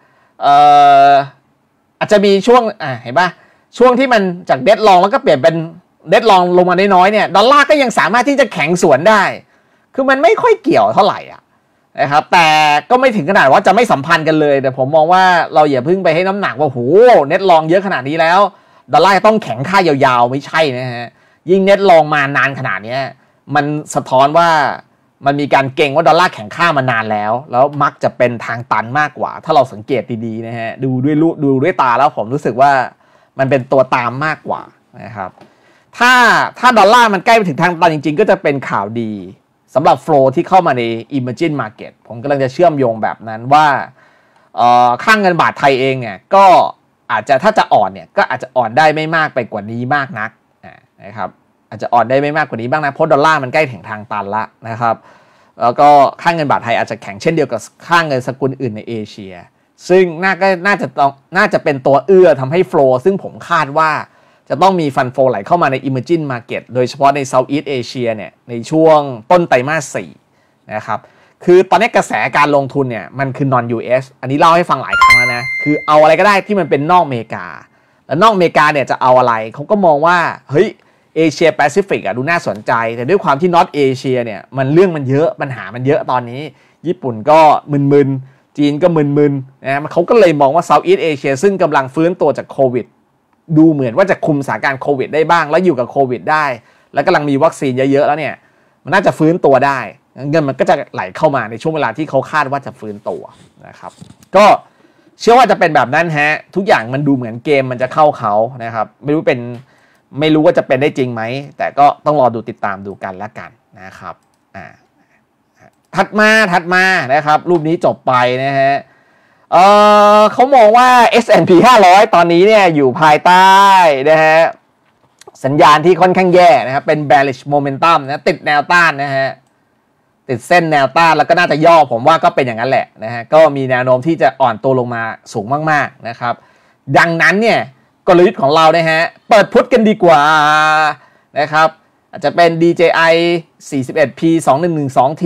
อาจจะมีช่วงเห็นป่ะช่วงที่มันจากเดดลองแล้วก็เปลี่ยนเป็นเดดลองลงมาน้อยๆเนี่ยดอลลาร์ก็ยังสามารถที่จะแข็งสวนได้คือมันไม่ค่อยเกี่ยวเท่าไหร่อ่ะนะครับแต่ก็ไม่ถึงขนาดว่าจะไม่สัมพันธ์กันเลยแต่ผมมองว่าเราอย่าเพิ่งไปให้น้ำหนักว่าโหเน็ตลองเยอะขนาดนี้แล้วดอลลาร์ต้องแข็งค่ายาวๆไม่ใช่นะฮะยิ่งเน็ตลองมานานขนาดนี้มันสะท้อนว่ามันมีการเก่งว่าดอลลาร์แข็งค่ามานานแล้วมักจะเป็นทางตันมากกว่าถ้าเราสังเกตดีๆนะฮะดูด้วยตาแล้วผมรู้สึกว่ามันเป็นตัวตามมากกว่านะครับถ้าดอลลาร์มันใกล้ไปถึงทางตันจริงๆก็จะเป็นข่าวดีสำหรับโฟลว์ที่เข้ามาใน Emerging Market ผมกำลังจะเชื่อมโยงแบบนั้นว่าค่างเงินบาทไทยเองเนี่ยก็อาจจะถ้าจะอ่อนเนี่ยก็อาจจะอ่อนได้ไม่มากไปกว่านี้มากนักนะครับอาจจะอ่อนได้ไม่มากกว่านี้บ้างนะเพราะดอลลาร์มันใกล้ถึงทางตันละนะครับแล้วก็ค่างเงินบาทไทยอาจจะแข็งเช่นเดียวกับค่างเงินสกุลอื่นในเอเชียซึ่งน่าจะเป็นตัวเอื้อทำให้โฟลว์ซึ่งผมคาดว่าจะต้องมีฟันโฟไหลเข้ามาใน Emerging Market โดยเฉพาะใน Southeast Asia เนี่ยในช่วงต้นไตรมาส 4นะครับคือตอนนี้กระแสการลงทุนเนี่ยมันคือ non US อันนี้เล่าให้ฟังหลายครั้งแล้วนะคือเอาอะไรก็ได้ที่มันเป็นนอกอเมริกาแล้วนอกอเมริกาเนี่ยจะเอาอะไรเขาก็มองว่าเฮ้ยเอเชียแปซิฟิกดูน่าสนใจแต่ด้วยความที่ North Asia เนี่ยมันเรื่องมันเยอะปัญหามันเยอะตอนนี้ญี่ปุ่นก็มึนๆจีนก็มึนๆนะเขาก็เลยมองว่า Southeast Asia ซึ่งกำลังฟื้นตัวจากโควิดดูเหมือนว่าจะคุมสถานการณ์โควิดได้บ้างแล้วอยู่กับโควิดได้แล้วกำลังมีวัคซีนเยอะๆแล้วเนี่ยมันน่าจะฟื้นตัวได้เงินมันก็จะไหลเข้ามาในช่วงเวลาที่เขาคาดว่าจะฟื้นตัวนะครับก็เชื่อว่าจะเป็นแบบนั้นฮะทุกอย่างมันดูเหมือนเกมมันจะเข้าเขานะครับไม่รู้ว่าจะเป็นได้จริงไหมแต่ก็ต้องรอดูติดตามดูกันแล้วกันนะครับถัดมานะครับรูปนี้จบไปนะฮะเขามองว่า S&P 500 ตอนนี้เนี่ยอยู่ภายใต้นะฮะสัญญาณที่ค่อนข้างแย่นะครับเป็น bearish momentum นะติดแนวต้านนะฮะติดเส้นแนวต้านแล้วก็น่าจะย่อผมว่าก็เป็นอย่างนั้นแหละนะฮะก็มีแนวโน้มที่จะอ่อนตัวลงมาสูงมากๆนะครับดังนั้นเนี่ยกลยุทธ์ของเรานะฮะเปิดพุทกันดีกว่านะครับอาจจะเป็น DJI 41P 2112T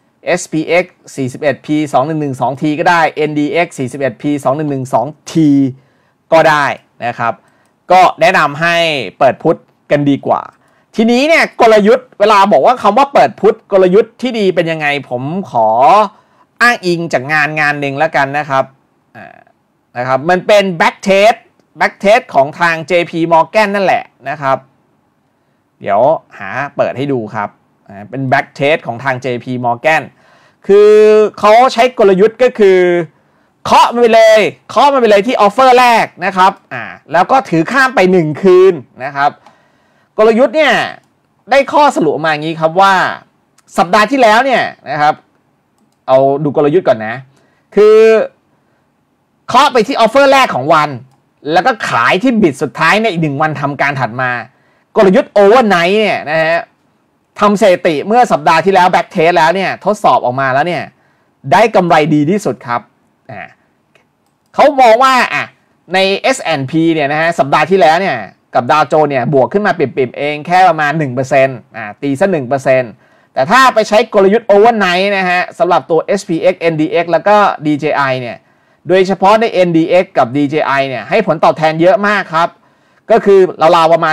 SPX 41P 2112T ก็ได้ NDX 41P 2112T ก็ได้นะครับก็แนะนำให้เปิดพุทกันดีกว่าทีนี้เนี่ยกลยุทธ์เวลาบอกว่าคำว่าเปิดพุทกลยุทธ์ที่ดีเป็นยังไงผมขออ้างอิงจากงานหนึ่งแล้วกันนะครับมันเป็น back test ของทาง JP Morgan นั่นแหละนะครับเดี๋ยวหาเปิดให้ดูครับเป็น back test ของทาง JP Morgan คือเขาใช้กลยุทธ์ก็คือเคาะมาไปเลยที่ออฟเฟอร์แรกนะครับแล้วก็ถือข้ามไป1คืนนะครับกลยุทธ์เนี่ยได้ข้อสรุปมาอย่างนี้ครับว่าสัปดาห์ที่แล้วเนี่ยนะครับเอาดูกลยุทธ์ก่อนนะคือเคาะไปที่ออฟเฟอร์แรกของวันแล้วก็ขายที่บิดสุดท้ายในอีก1วันทำการถัดมากลยุทธ์โอเวอร์ไนท์เนี่ยนะฮะทำสถิติเมื่อสัปดาห์ที่แล้วแบ็กเทสแล้วเนี่ยทดสอบออกมาแล้วเนี่ยได้กำไรดีที่สุดครับเขามองว่าใน S&P เนี่ยนะฮะสัปดาห์ที่แล้วเนี่ยกับดาวโจนส์เนี่ยบวกขึ้นมาปิ่มๆเองแค่ประมาณ 1% ตีซะ 1% แต่ถ้าไปใช้กลยุทธ์โอเวอร์ไนท์นะฮะสำหรับตัว SPX NDX แล้วก็ DJI เนี่ยโดยเฉพาะใน NDX กับ DJI เนี่ยให้ผลตอบแทนเยอะมากครับก็คือราวๆประมาณ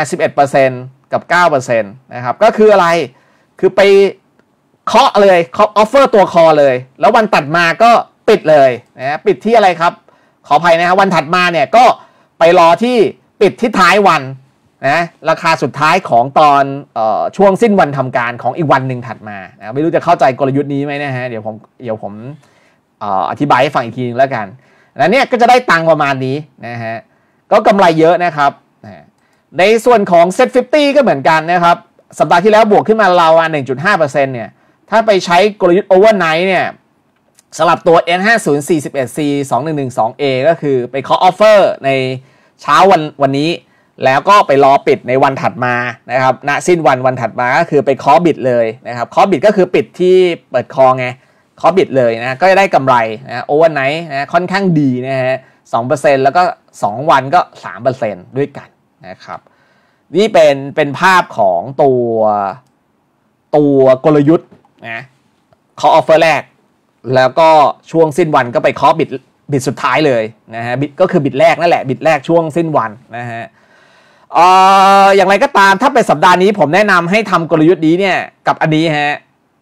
11% กับ 9% นะครับก็คืออะไรคือไปเคาะเลยออฟเฟอร์ตัวคอเลยแล้ววันตัดมาก็ปิดเลยนะปิดที่อะไรครับขออภัยนะครับวันถัดมาเนี่ยก็ไปรอที่ปิดที่ท้ายวันนะราคาสุดท้ายของตอนช่วงสิ้นวันทำการของอีกวันหนึ่งถัดมานะไม่รู้จะเข้าใจกลยุทธ์นี้ไหมนะฮะเดี๋ยวผมอธิบายให้ฟังอีกทีนึงแล้วกันแล้วเนี่ยก็จะได้ตังค์ประมาณนี้นะฮะก็กำไรเยอะนะครับในส่วนของ Set 50 ก็เหมือนกันนะครับสัปดาห์ที่แล้วบวกขึ้นมาเรา1.5% เนี่ยถ้าไปใช้กลยุทธ์ Overnight เนี่ยสำหรับตัว N50 41C 2112A ก็คือไปเคาะออฟเฟอร์ในเช้าวันนี้แล้วก็ไปรอปิดในวันถัดมานะครับณสิ้นวันถัดมาก็คือไปเคาะบิดเลยนะครับเคาะบิดก็คือปิดที่เปิดคอไงเคาะบิดเลยนะก็จะได้กำไรนะโอเวอร์ไนท์นะค่อนข้างดีนะฮะ 2% แล้วก็2วันก็ 3% ด้วยกันนะครับนี่เป็นภาพของตัวตัวกลยุทธ์นะเคาะออฟเฟอร์แรกแล้วก็ช่วงสิ้นวันก็ไปเคาะบิดสุดท้ายเลยนะฮะบิดก็คือบิดแรกนั่นแหละบิดแรกช่วงสิ้นวันนะฮะอย่างไรก็ตามถ้าเป็นสัปดาห์นี้ผมแนะนำให้ทำกลยุทธ์นี้เนี่ยกับอันนี้ฮะ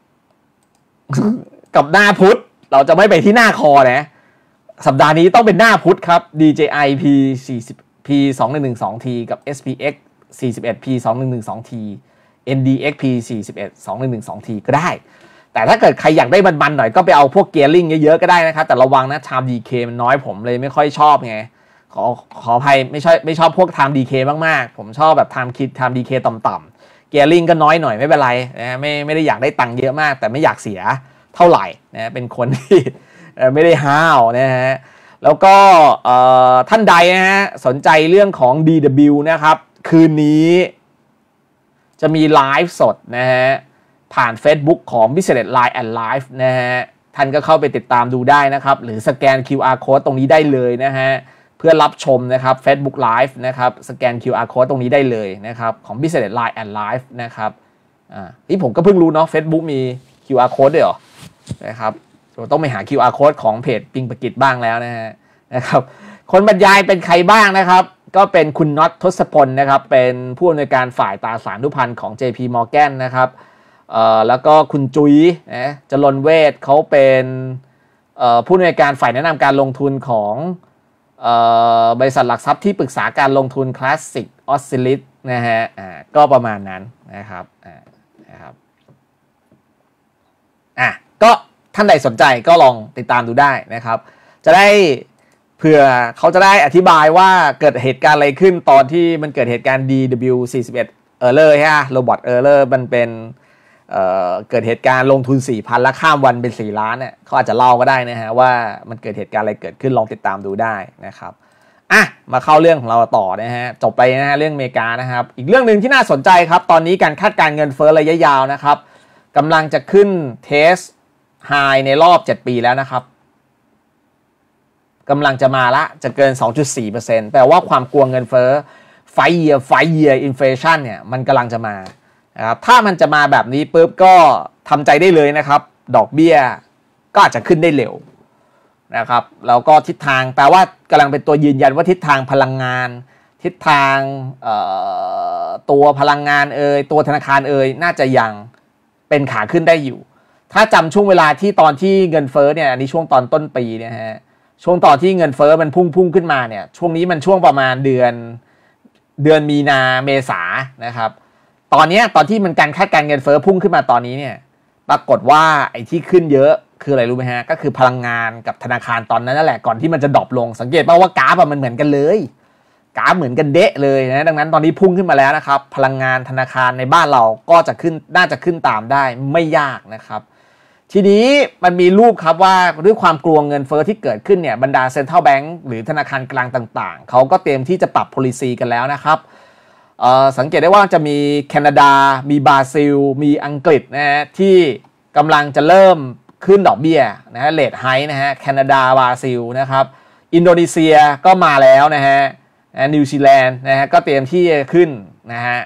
กับหน้าพุธเราจะไม่ไปที่หน้าคอนะสัปดาห์นี้ต้องเป็นหน้าพุธครับ DJI P 2112T กับ SPX 41 P 2112T NDX P 41 2112T ก็ได้แต่ถ้าเกิดใครอยากได้มันๆหน่อยก็ไปเอาพวกเกียร์ลิงเยอะๆก็ได้นะครับแต่ระวังนะ Time DK มันน้อยผมเลยไม่ค่อยชอบไงขออภัยไม่ชอบพวก Time DK มากๆผมชอบแบบ Time DK ต่ำๆเกียร์ลิงก็น้อยหน่อยไม่เป็นไรนะไม่ได้อยากได้ตังค์เยอะมากแต่ไม่อยากเสียเท่าไหร่นะเป็นคนที่ไม่ได้ห้าวนะฮะแล้วก็ท่านใดนะฮะสนใจเรื่องของ DW นะครับคืนนี้จะมีไลฟ์สดนะฮะผ่าน Facebook ของ Business Line and Live นะฮะท่านก็เข้าไปติดตามดูได้นะครับหรือสแกน QR Code ตรงนี้ได้เลยนะฮะเพื่อรับชมนะครับ Facebook Live นะครับสแกน QR Code ตรงนี้ได้เลยนะครับของ Business Line and Live นะครับนี่ผมก็เพิ่งรู้เนาะ Facebook มี QR Code ด้วยเหรอนะครับต้องไปหา QR Code ของเพจปิงปกิจบ้างแล้วนะครับคนบรรยายเป็นใครบ้างนะครับก็เป็นคุณน็อตทศพลนะครับเป็นผู้อำนวยการฝ่ายตราสารทุพันธ์ของ JP Morgan นะครับแล้วก็คุณจุ้ยนะจรณเวชเขาเป็นผู้อำนวยการฝ่ายแนะนำการลงทุนของบริษัทหลักทรัพย์ที่ปรึกษาการลงทุน Classic Oscilit นะฮะก็ประมาณนั้นนะครับก็ท่านใดสนใจก็ลองติดตามดูได้นะครับจะได้เผื่อเขาจะได้อธิบายว่าเกิดเหตุการณ์อะไรขึ้นตอนที่มันเกิดเหตุการณ์ DW41 Error ใช่ไหม Robot Error มันเป็นเกิดเหตุการณ์ลงทุน 4,000 แล้วข้ามวันเป็น4ล้านเนี่ยเขาอาจจะเล่าก็ได้นะฮะว่ามันเกิดเหตุการณ์อะไรเกิดขึ้นลองติดตามดูได้นะครับมาเข้าเรื่องของเราต่อนะฮะจบไปนะฮะเรื่องอเมริกานะครับอีกเรื่องหนึ่งที่น่าสนใจครับตอนนี้การคาดการณ์เงินเฟ้อระยะยาวนะครับกำลังจะขึ้นเทสไฮในรอบ7ปีแล้วนะครับกำลังจะมาละจะเกิน 2.4% แปลว่าความกลัวเงินเฟ้อ 5 year inflation เนี่ยมันกำลังจะมานะครับถ้ามันจะมาแบบนี้ปุ๊บก็ทำใจได้เลยนะครับดอกเบี้ยก็อาจจะขึ้นได้เร็วนะครับแล้วก็ทิศทางแปลว่ากำลังเป็นตัวยืนยันว่าทิศทางพลังงานทิศทางตัวพลังงานตัวธนาคารน่าจะยังเป็นขาขึ้นได้อยู่ถ้าจำช่วงเวลาที่ตอนที่เงินเฟ้อเนี่ยอันนี้ช่วงตอนต้นปีเนี่ยฮะช่วงตอนที่เงินเฟ้อมันพุ่งขึ้นมาเนี่ยช่วงนี้มันช่วงประมาณเดือนมีนาเมษานะครับตอนที่มันการคาดการณ์เงินเฟ้อพุ่งขึ้นมาตอนนี้เนี่ยปรากฏว่าไอ้ที่ขึ้นเยอะคืออะไรรู้ไหมฮะก็คือพลังงานกับธนาคารตอนนั้นนั่นแหละก่อนที่มันจะดรอปลงสังเกตป่ะว่ากราฟมันเหมือนกันเลยกราฟเหมือนกันเดะเลยนะดังนั้นตอนนี้พุ่งขึ้นมาแล้วนะครับพลังงานธนาคารในบ้านเราก็จะขึ้นน่าจะขึ้นตามได้ไม่ยากนะครับทีนี้มันมีรูปครับว่าด้วยความกลัวเงินเฟ้อที่เกิดขึ้นเนี่ยบรรดาเซ็นทรัลแบงก์หรือธนาคารกลางต่างๆเขาก็เตรียมที่จะปรับ policy กันแล้วนะครับสังเกตได้ว่าจะมีแคนาดามีบราซิลมีอังกฤษนะฮะที่กำลังจะเริ่มขึ้นดอกเบี้ยนะฮะเรทไฮนะฮะแคนาดาบราซิลนะครับอินโดนีเซียก็มาแล้วนะฮะนิวซีแลนด์นะฮะก็เตรียมที่จะขึ้นนะฮะ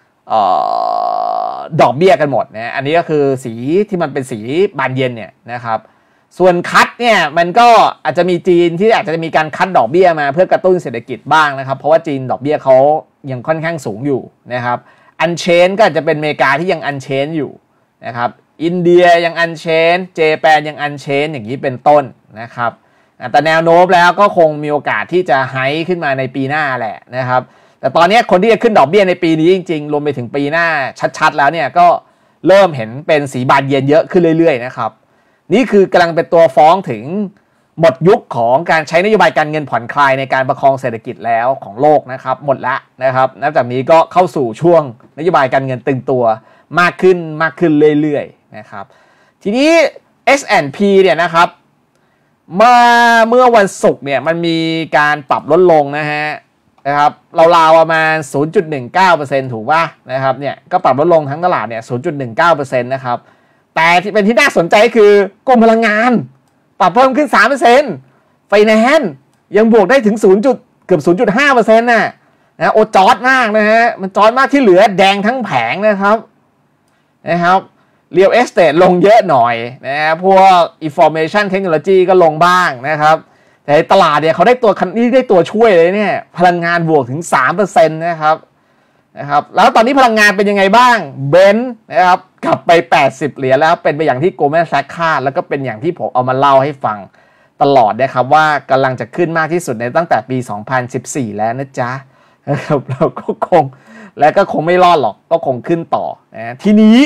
ดอกเบี้ยกันหมดนะอันนี้ก็คือสีที่มันเป็นสีบานเย็นเนี่ยนะครับส่วนคัทเนี่ยมันก็อาจจะมีจีนที่อาจจะมีการคัทดอกเบี้ยมาเพื่อกระตุ้นเศรษฐกิจบ้างนะครับเพราะว่าจีนดอกเบี้ยเขายังค่อนข้างสูงอยู่นะครับอันเชนก็อาจจะเป็นอเมริกาที่ยังอันเชนอยู่นะครับอินเดียยังอันเชนเจแปนยังอันเชนอย่างนี้เป็นต้นนะครับแต่แนวโน้มแล้วก็คงมีโอกาสที่จะไฮขึ้นมาในปีหน้าแหละนะครับแต่ตอนนี้คนที่จะขึ้นดอกเบี้ยในปีนี้จริงๆรวมไปถึงปีหน้าชัดๆแล้วเนี่ยก็เริ่มเห็นเป็นสีบานเย็นเยอะขึ้นเรื่อยๆนะครับนี่คือกำลังเป็นตัวฟ้องถึงหมดยุคของการใช้นโยบายการเงินผ่อนคลายในการประคองเศรษฐกิจแล้วของโลกนะครับหมดละนะครับนับจากนี้ก็เข้าสู่ช่วงนโยบายการเงินตึงตัวมากขึ้นเรื่อยๆนะครับทีนี้ S&P เนี่ยนะครับเมื่อวันศุกร์เนี่ยมันมีการปรับลดลงนะครับราวๆประมาณ 0.19% ถูกป่ะนะครับเนี่ยก็ปรับลดลงทั้งตลาดเนี่ย 0.19% นะครับแต่ที่เป็นที่น่าสนใจคือกรมพลังงานปรับเพิ่มขึ้น 3% ไฟแนนซ์ยังบวกได้ถึงเกือบ 0.5% นะโอจอดมากนะฮะมันจอดมากที่เหลือแดงทั้งแผงนะครับ Real Estate ลงเยอะหน่อยนะฮะพวก Information Technology ก็ลงบ้างนะครับแต่ตลาดเนี่ยเขาได้ตัวช่วยเลยเนี่ยพลังงานบวกถึง 3% นะครับแล้วตอนนี้พลังงานเป็นยังไงบ้างเบนซ์นะครับกลับไป80 เหรียญแล้วเป็นไปอย่างที่ Goldman Sachs คาดแล้วก็เป็นอย่างที่ผมเอามาเล่าให้ฟังตลอดนะครับว่ากำลังจะขึ้นมากที่สุดในตั้งแต่ปี 2014 แล้วนะจ๊ะนะครับเราก็คงไม่รอดหรอกก็คงขึ้นต่อนะทีนี้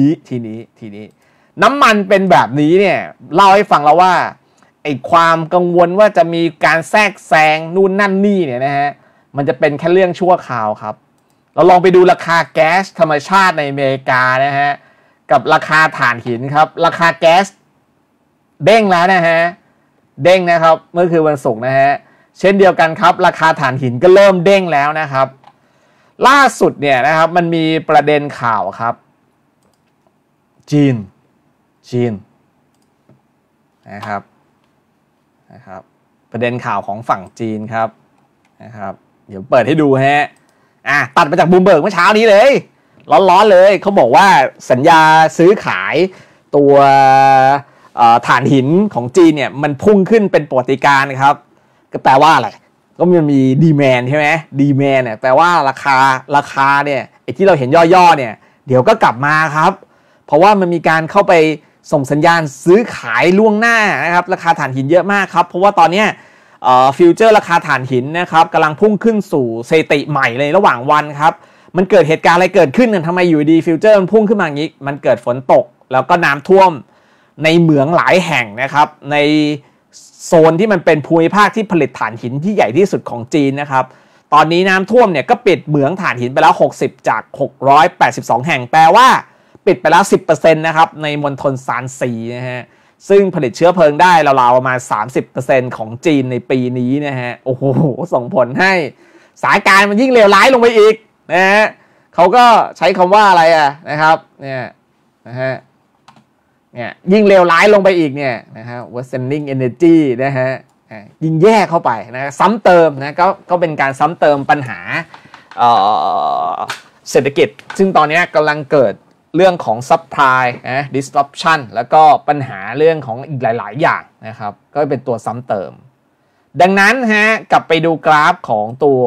น้ำมันเป็นแบบนี้เนี่ยเล่าให้ฟังแล้วว่าไอ้ความกังวลว่าจะมีการแทรกแซงนู่นนั่นนี่เนี่ยนะฮะมันจะเป็นแค่เรื่องชั่วคราวครับเราลองไปดูราคาแก๊สธรรมชาติในอเมริกานะฮะกับราคาถ่านหินครับราคาแก๊สเด้งแล้วนะฮะเด้งนะครับเมื่อคืนวันศุกร์นะฮะเช่นเดียวกันครับราคาถ่านหินก็เริ่มเด้งแล้วนะครับล่าสุดเนี่ยนะครับมันมีประเด็นข่าวครับจีนนะครับประเด็นข่าวของฝั่งจีนครับนะครับเดี๋ยวเปิดให้ดูฮะตัดมาจากบูมเบิร์กเมื่อเช้านี้เลยร้อนๆเลยเขาบอกว่าสัญญาซื้อขายตัวถ่านหินของจีนเนี่ยมันพุ่งขึ้นเป็นประวัติการณ์ครับก็แปลว่าอะไรก็มันมีดีแมนใช่ไหมดีแมนเนี่ยแปลว่าราคาเนี่ยไอ้ที่เราเห็นย่อๆเนี่ยเดี๋ยวก็กลับมาครับเพราะว่ามันมีการเข้าไปส่งสัญญาณซื้อขายล่วงหน้านะครับราคาถ่านหินเยอะมากครับเพราะว่าตอนนี้ฟิวเจอร์ราคาถ่านหินนะครับกำลังพุ่งขึ้นสู่สถิติใหม่เลยระหว่างวันครับมันเกิดเหตุการณ์อะไรเกิดขึ้นกันทำไมอยู่ดีฟิวเจอร์มันพุ่งขึ้นมาอย่างนี้มันเกิดฝนตกแล้วก็น้ำท่วมในเหมืองหลายแห่งนะครับในโซนที่มันเป็นภูมิภาคที่ผลิตถ่านหินที่ใหญ่ที่สุดของจีนนะครับตอนนี้น้ำท่วมเนี่ยก็ปิดเหมืองถ่านหินไปแล้ว60จาก682แห่งแปลว่าปิดไปแล้ว 10% นะครับในมณฑลซานซีนะฮะซึ่งผลิตเชื้อเพลิงได้ราวๆประมาณ 30% ของจีนในปีนี้นะฮะโอ้โหส่งผลให้สถานการณ์มันยิ่งเลวร้ายลงไปอีกนะฮะเขาก็ใช้คำว่าอะไรนะครับเนี่ยนะฮะเนี่ยยิ่งเลวร้ายลงไปอีกเนี่ยนะฮะ worsening energy นะฮะยิ่งแย่เข้าไปนะซ้ำเติมนะก็เป็นการซ้ำเติมปัญหาเศรษฐกิจซึ่งตอนนี้กำลังเกิดเรื่องของ supply disruption แล้วก็ปัญหาเรื่องของอีกหลายๆอย่างนะครับก็เป็นตัวซ้ำเติมดังนั้นฮะกลับไปดูกราฟของตัว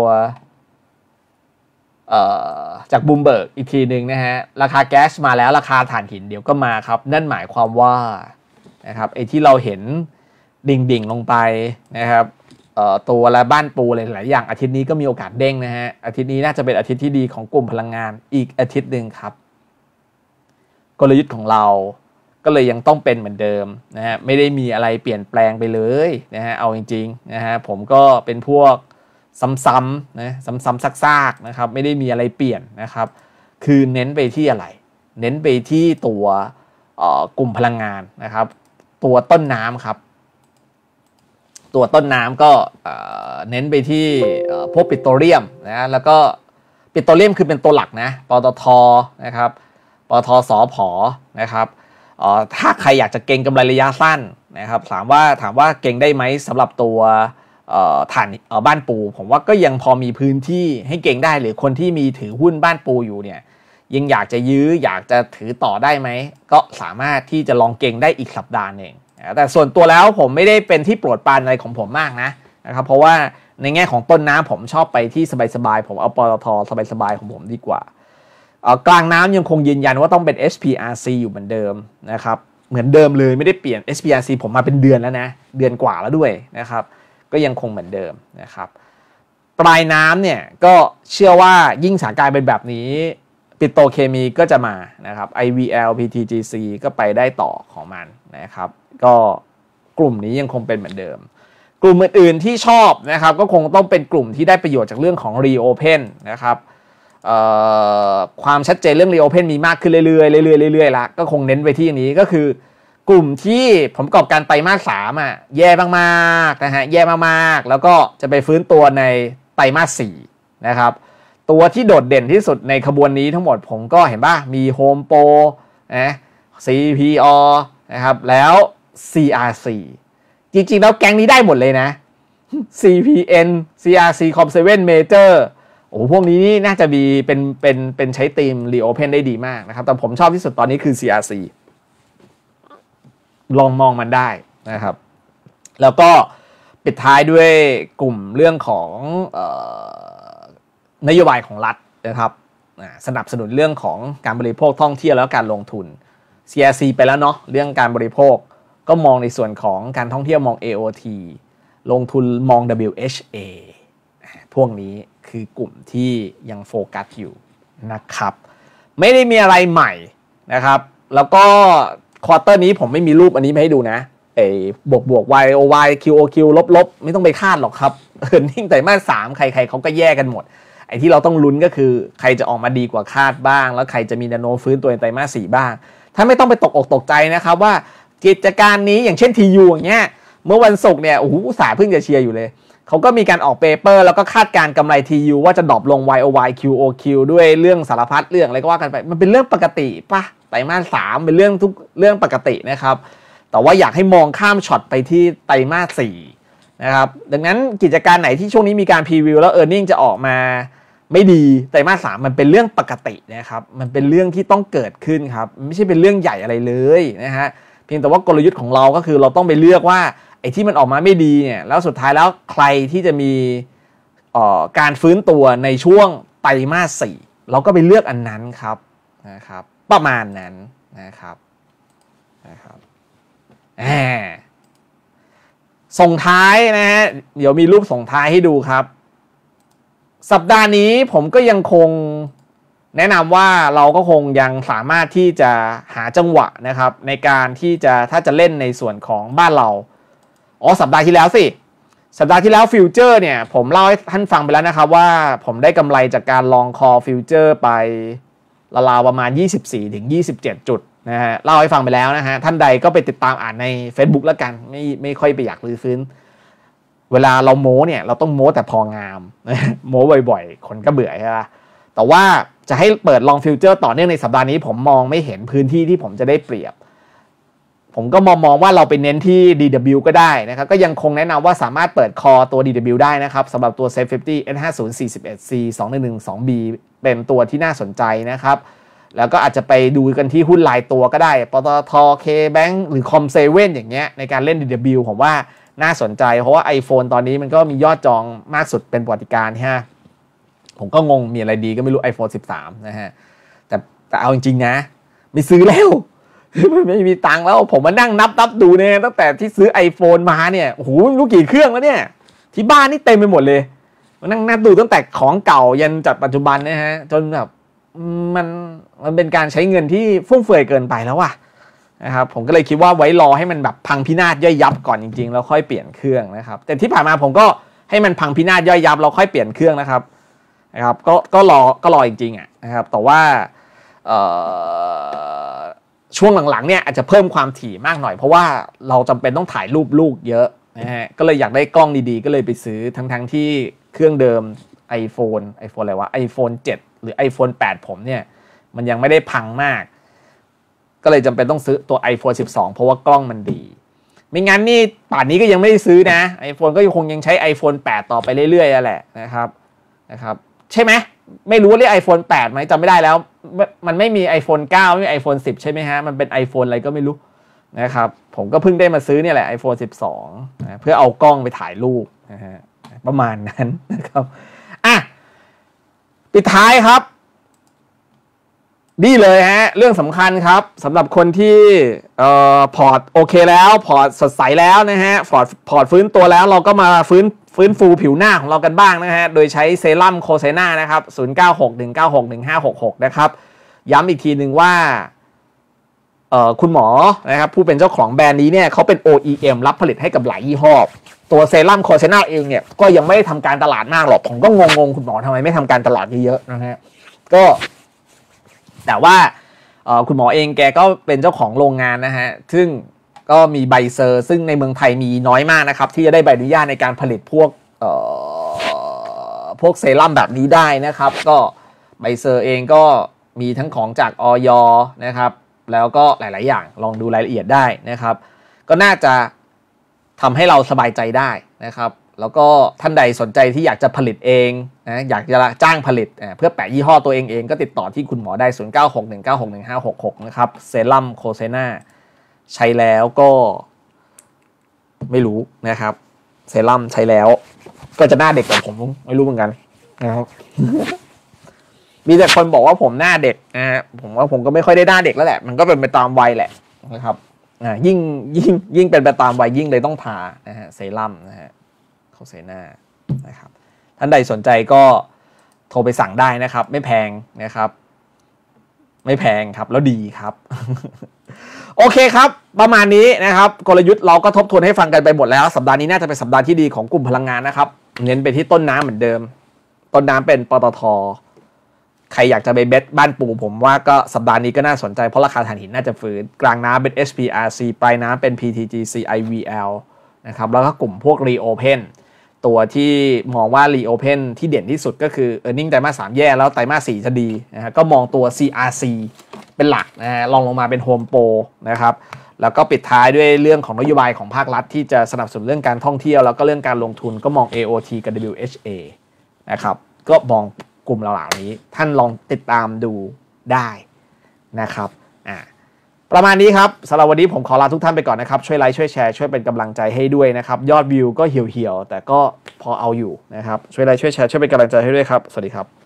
จากบูมเบิร์กอีกทีหนึ่งนะฮะราคาแก๊สมาแล้วราคาถ่านหินเดี๋ยวก็มาครับนั่นหมายความว่านะครับไอ้ที่เราเห็นดิ่งลงไปนะครับตัวและบ้านปูหลายๆอย่างอาทิตย์นี้ก็มีโอกาสเด้งนะฮะอาทิตย์นี้น่าจะเป็นอาทิตย์ที่ดีของกลุ่มพลังงานอีกอาทิตย์นึงครับกลยุทธ์ของเราก็เลยยังต้องเป็นเหมือนเดิมนะฮะไม่ได้มีอะไรเปลี่ยนแปลงไปเลยนะฮะเอาจริงๆนะฮะผมก็เป็นพวกซ้ำๆนะซ้ำๆซากๆนะครับไม่ได้มีอะไรเปลี่ยนนะครับคือเน้นไปที่อะไรเน้นไปที่ตัวกลุ่มพลังงานนะครับตัวต้นน้ำครับตัวต้นน้ำก็เน้นไปที่พวกปิโตรเลียมนะแล้วก็ปิโตรเลียมคือเป็นตัวหลักนะปตทนะครับปตทสผนะครับถ้าใครอยากจะเก็งกำไรระยะสั้นนะครับถามว่าเก็งได้ไหมสำหรับตัวฐานบ้านปูผมว่าก็ยังพอมีพื้นที่ให้เก็งได้หรือคนที่มีถือหุ้นบ้านปูอยู่เนี่ยยังอยากจะยื้ออยากจะถือต่อได้ไหมก็สามารถที่จะลองเก็งได้อีกสัปดาห์นึงแต่ส่วนตัวแล้วผมไม่ได้เป็นที่โปรดปรานอะไรของผมมากนะครับเพราะว่าในแง่ของต้นน้ำผมชอบไปที่สบายๆผมเอาปตทสบายๆของผมดีกว่ากลางน้ำยังคงยืนยันว่าต้องเป็น SPRC อยู่เหมือนเดิมนะครับเหมือนเดิมเลยไม่ได้เปลี่ยน SPRC ผมมาเป็นเดือนแล้วนะเดือนกว่าแล้วด้วยนะครับก็ยังคงเหมือนเดิมนะครับปลายน้ำเนี่ยก็เชื่อว่ายิ่งสถานการณ์เป็นแบบนี้ปิโตรเคมีก็จะมานะครับ IVL PTGC ก็ไปได้ต่อของมันนะครับก็กลุ่มนี้ยังคงเป็นเหมือนเดิมกลุ่มอื่นๆที่ชอบนะครับก็คงต้องเป็นกลุ่มที่ได้ประโยชน์จากเรื่องของ Reopen นะครับความชัดเจนเรื่อง Reopen มีมากขึ้นเรื่อยๆละก็คงเน้นไปที่อันนี้ก็คือกลุ่มที่ผลประกอบการไตรมาส 3แย่มากๆนะฮะแย่มากๆแล้วก็จะไปฟื้นตัวในไตรมาส 4นะครับตัวที่โดดเด่นที่สุดในขบวนนี้ทั้งหมดผมก็เห็นป่ะมี Home Pro นะ CPO นะครับแล้ว CRC จริงๆแล้วแก๊งนี้ได้หมดเลยนะ CPN CRC Com7 Major โอ้พวกนี้นี่น่าจะมีเป็นใช้ธีม Reopen ได้ดีมากนะครับแต่ผมชอบที่สุดตอนนี้คือ CRC ลองมองมันได้นะครับแล้วก็ปิดท้ายด้วยกลุ่มเรื่องของนโยบายของรัฐนะครับสนับสนุนเรื่องของการบริโภคท่องเที่ยวแล้วการลงทุน CRC ไปแล้วเนาะเรื่องการบริโภคก็มองในส่วนของการท่องเที่ยวมอง AOT ลงทุนมอง WHA พวกนี้คือกลุ่มที่ยังโฟกัสอยู่นะครับไม่ได้มีอะไรใหม่นะครับแล้วก็ควอเตอร์นี้ผมไม่มีรูปอันนี้มาให้ดูนะบวก YOY QOQ ลบไม่ต้องไปคาดหรอกครับearning ไตรมาส 3ใครๆเขาก็แย่กันหมดไอ้ที่เราต้องลุ้นก็คือใครจะออกมาดีกว่าคาดบ้างแล้วใครจะมีแนวโน้มฟื้นตัวในไตรมาส 4บ้างถ้าไม่ต้องไปตกอกตกใจนะครับว่ากิจการนี้อย่างเช่น TU อย่างเงี้ยเมื่อวันศุกร์เนี่ยโอ้โหอุตสาห์เพิ่งจะเชียร์อยู่เลยเขาก็มีการออกเปเปอร์แล้วก็คาดการกำไร TU ว่าจะดรอปลง YOY QOQ ด้วยเรื่องสารพัดเรื่องอะไรก็ว่ากันไปมันเป็นเรื่องปกติป่ะไตรมาส 3เป็นเรื่องปกตินะครับแต่ว่าอยากให้มองข้ามช็อตไปที่ไตรมาส 4นะครับดังนั้นกิจการไหนที่ช่วงนี้มีการพรีวิวแล้ว earning จะออกมาไม่ดีไตรมาส 3มันเป็นเรื่องปกตินะครับมันเป็นเรื่องที่ต้องเกิดขึ้นครับไม่ใช่เป็นเรื่องใหญ่อะไรเลยนะฮะเพียงแต่ว่ากลยุทธ์ของเราก็คือเราต้องไปเลือกว่าไอ้ที่มันออกมาไม่ดีเนี่ยแล้วสุดท้ายแล้วใครที่จะมีการฟื้นตัวในช่วงไตรมาส 4เราก็ไปเลือกอันนั้นครับนะครับประมาณนั้นนะครับส่งท้ายนะฮะเดี๋ยวมีรูปส่งท้ายให้ดูครับสัปดาห์นี้ผมก็ยังคงแนะนำว่าเราก็คงยังสามารถที่จะหาจังหวะนะครับในการที่จะถ้าจะเล่นในส่วนของบ้านเราสัปดาห์ที่แล้วสิสัปดาห์ที่แล้วฟิวเจอร์เนี่ยผมเล่าให้ท่านฟังไปแล้วนะครับว่าผมได้กำไรจากการลองคอฟิวเจอร์ไปราวๆประมาณ 24-27 จุดนะฮะเล่าให้ฟังไปแล้วนะฮะท่านใดก็ไปติดตามอ่านใน Facebook แล้วกันไม่ค่อยไปอยากรื้อฟื้นเวลาเราโม้เนี่ยเราต้องโม้แต่พองามโม้บ่อยๆคนก็เบื่อใช่ไหมแต่ว่าจะให้เปิดลองฟิวเจอร์ต่อเนื่องในสัปดาห์นี้ผมมองไม่เห็นพื้นที่ที่ผมจะได้เปรียบผมก็มองว่าเราไปเน้นที่ DW ก็ได้นะครับก็ยังคงแนะนำว่าสามารถเปิดคอตัว DW ได้นะครับสำหรับตัว Safe 50 S5041C 2112B เป็นตัวที่น่าสนใจนะครับแล้วก็อาจจะไปดูกันที่หุ้นรายตัวก็ได้ปตท K-Bank หรือ Com7 อย่างเงี้ยในการเล่น DW ผมว่าน่าสนใจเพราะว่า iPhone ตอนนี้มันก็มียอดจองมากสุดเป็นประวัติการณ์ฮะผมก็งงมีอะไรดีก็ไม่รู้ iPhone 13นะฮะแต่เอาจริงๆนะไม่ซื้อแล้วไม่มีตังค์แล้วผมมานั่งนับดูเนี่ยตั้งแต่ที่ซื้อ iPhone มาเนี่ยโอ้โหไม่รู้กี่เครื่องแล้วเนี่ยที่บ้านนี่เต็มไปหมดเลยมานั่งนับดูตั้งแต่ของเก่ายันจัดปัจจุบันนะฮะจนแบบมันเป็นการใช้เงินที่ฟุ่มเฟือยเกินไปแล้วว่ะนะครับผมก็เลยคิดว่าไว้รอให้มันแบบพังพินาศย่อยยับก่อนจริงๆแล้วค่อยเปลี่ยนเครื่องนะครับแต่ที่ผ่านมาผมก็ให้มันพังพินาศย่อยยับเราค่อยเปลี่ยนเครื่องนะครับก็รอจริงๆนะครับแต่ว่าช่วงหลังๆเนี่ยอาจจะเพิ่มความถี่มากหน่อยเพราะว่าเราจำเป็นต้องถ่ายรูปลูกเยอะนะฮะก็เลยอยากได้กล้องดีๆก็เลยไปซื้อทั้งที่เครื่องเดิม iPhone อะไรวะ iPhone 7 หรือ iPhone 8 ผมเนี่ยมันยังไม่ได้พังมากก็เลยจำเป็นต้องซื้อตัว iPhone 12 เพราะว่ากล้องมันดีไม่งั้นนี่ป่านนี้ก็ยังไม่ได้ซื้อนะ iPhone ก็คงยังใช้ iPhone 8 ต่อไปเรื่อยๆแหละนะครับใช่ไหมไม่รู้ว่าเรียก iPhone 8 ไหมจำไม่ได้แล้วมันไม่มี iPhone 9 ไม่มี iPhone 10 ใช่ไหมฮะมันเป็น iPhone อะไรก็ไม่รู้นะครับผมก็เพิ่งได้มาซื้อเนี่ยแหละ iPhone 12 นะเพื่อเอากล้องไปถ่ายรูปนะฮะประมาณนั้นนะครับปิดท้ายครับนี่เลยฮะเรื่องสำคัญครับสำหรับคนที่พอร์ตโอเคแล้วพอร์ตสดใสแล้วนะฮะพอร์ตฟื้นตัวแล้วเราก็มาฟื้นฟูผิวหน้าของเรากันบ้างนะฮะโดยใช้เซรั่มโคเซน่านะครับ0961961566นะครับย้ำอีกทีหนึ่งว่าคุณหมอนะครับผู้เป็นเจ้าของแบรนด์นี้เนี่ยเขาเป็น OEM รับผลิตให้กับหลายยี่ห้อตัวเซรั่มโคเซน่าเองเนี่ยก็ยังไม่ได้ทำการตลาดมากหรอกผมก็งงคุณหมอทำไมไม่ทำการตลาดเยอะๆนะฮะก็แต่ว่าคุณหมอเองแกก็เป็นเจ้าของโรงงานนะฮะซึ่งก็มีใบเซอร์ซึ่งในเมืองไทยมีน้อยมากนะครับที่จะได้ใบอนุญาตในการผลิตพวกเซรั่มแบบนี้ได้นะครับก็ใบเซอร์เองก็มีทั้งของจากอย.นะครับแล้วก็หลายๆอย่างลองดูรายละเอียดได้นะครับก็น่าจะทำให้เราสบายใจได้นะครับแล้วก็ท่านใดสนใจที่อยากจะผลิตเองนะอยากจะจ้างผลิตเพื่อแปะยี่ห้อตัวเองก็ติดต่อที่คุณหมอได้ 0961961566 นะครับเซรั่มโคเซนาใช้แล้วก็ไม่รู้นะครับเซรั่มใช้แล้วก็จะหน้าเด็กกว่าผมไม่รู้เหมือนกันนะครับ มีแต่คนบอกว่าผมหน้าเด็กนะฮะผมว่าผมก็ไม่ค่อยได้หน้าเด็กแล้วแหละมันก็เป็นไปตามวัยแหละนะครับยิ่งเป็นไปตามวัยยิ่งเลยต้องทานะฮะเซรั่มนะฮะโคเซนานะครับท่านใดสนใจก็โทรไปสั่งได้นะครับไม่แพงนะครับไม่แพงครับแล้วดีครับ โอเคครับประมาณนี้นะครับกลยุทธ์เราก็ทบทวนให้ฟังกันไปหมดแล้วสัปดาห์นี้น่าจะเป็นสัปดาห์ที่ดีของกลุ่มพลังงานนะครับเน้นไปที่ต้นน้ำเหมือนเดิมต้นน้ำเป็นปตท.ใครอยากจะไปเบสบ้านปูผมว่าก็สัปดาห์นี้ก็น่าสนใจเพราะราคาถ่านหินน่าจะฟื้นกลางน้ำเป็น SPRC ปลายน้ำเป็น PTGC IVL นะครับแล้วก็กลุ่มพวก Reopen ตัวที่มองว่า Reopen ที่เด่นที่สุดก็คือ Earning ไตรมาส 3แย่แล้วไตรมาส 4จะดีนะฮะก็มองตัว CRC เป็นหลักนะฮะลงมาเป็น Home Pro นะครับแล้วก็ปิดท้ายด้วยเรื่องของนโยบายของภาครัฐที่จะสนับสนุนเรื่องการท่องเที่ยวแล้วก็เรื่องการลงทุนก็มอง AOT กับ WHA นะครับก็มองกลุ่มเหล่านี้ท่านลองติดตามดูได้นะครับประมาณนี้ครับสำหรับวันนี้ผมขอลาทุกท่านไปก่อนนะครับช่วยไลค์ช่วยแชร์ช่วยเป็นกำลังใจให้ด้วยนะครับยอดวิวก็เหี่ยวๆแต่ก็พอเอาอยู่นะครับช่วยไลค์ช่วยแชร์ช่วยเป็นกำลังใจให้ด้วยครับสวัสดีครับ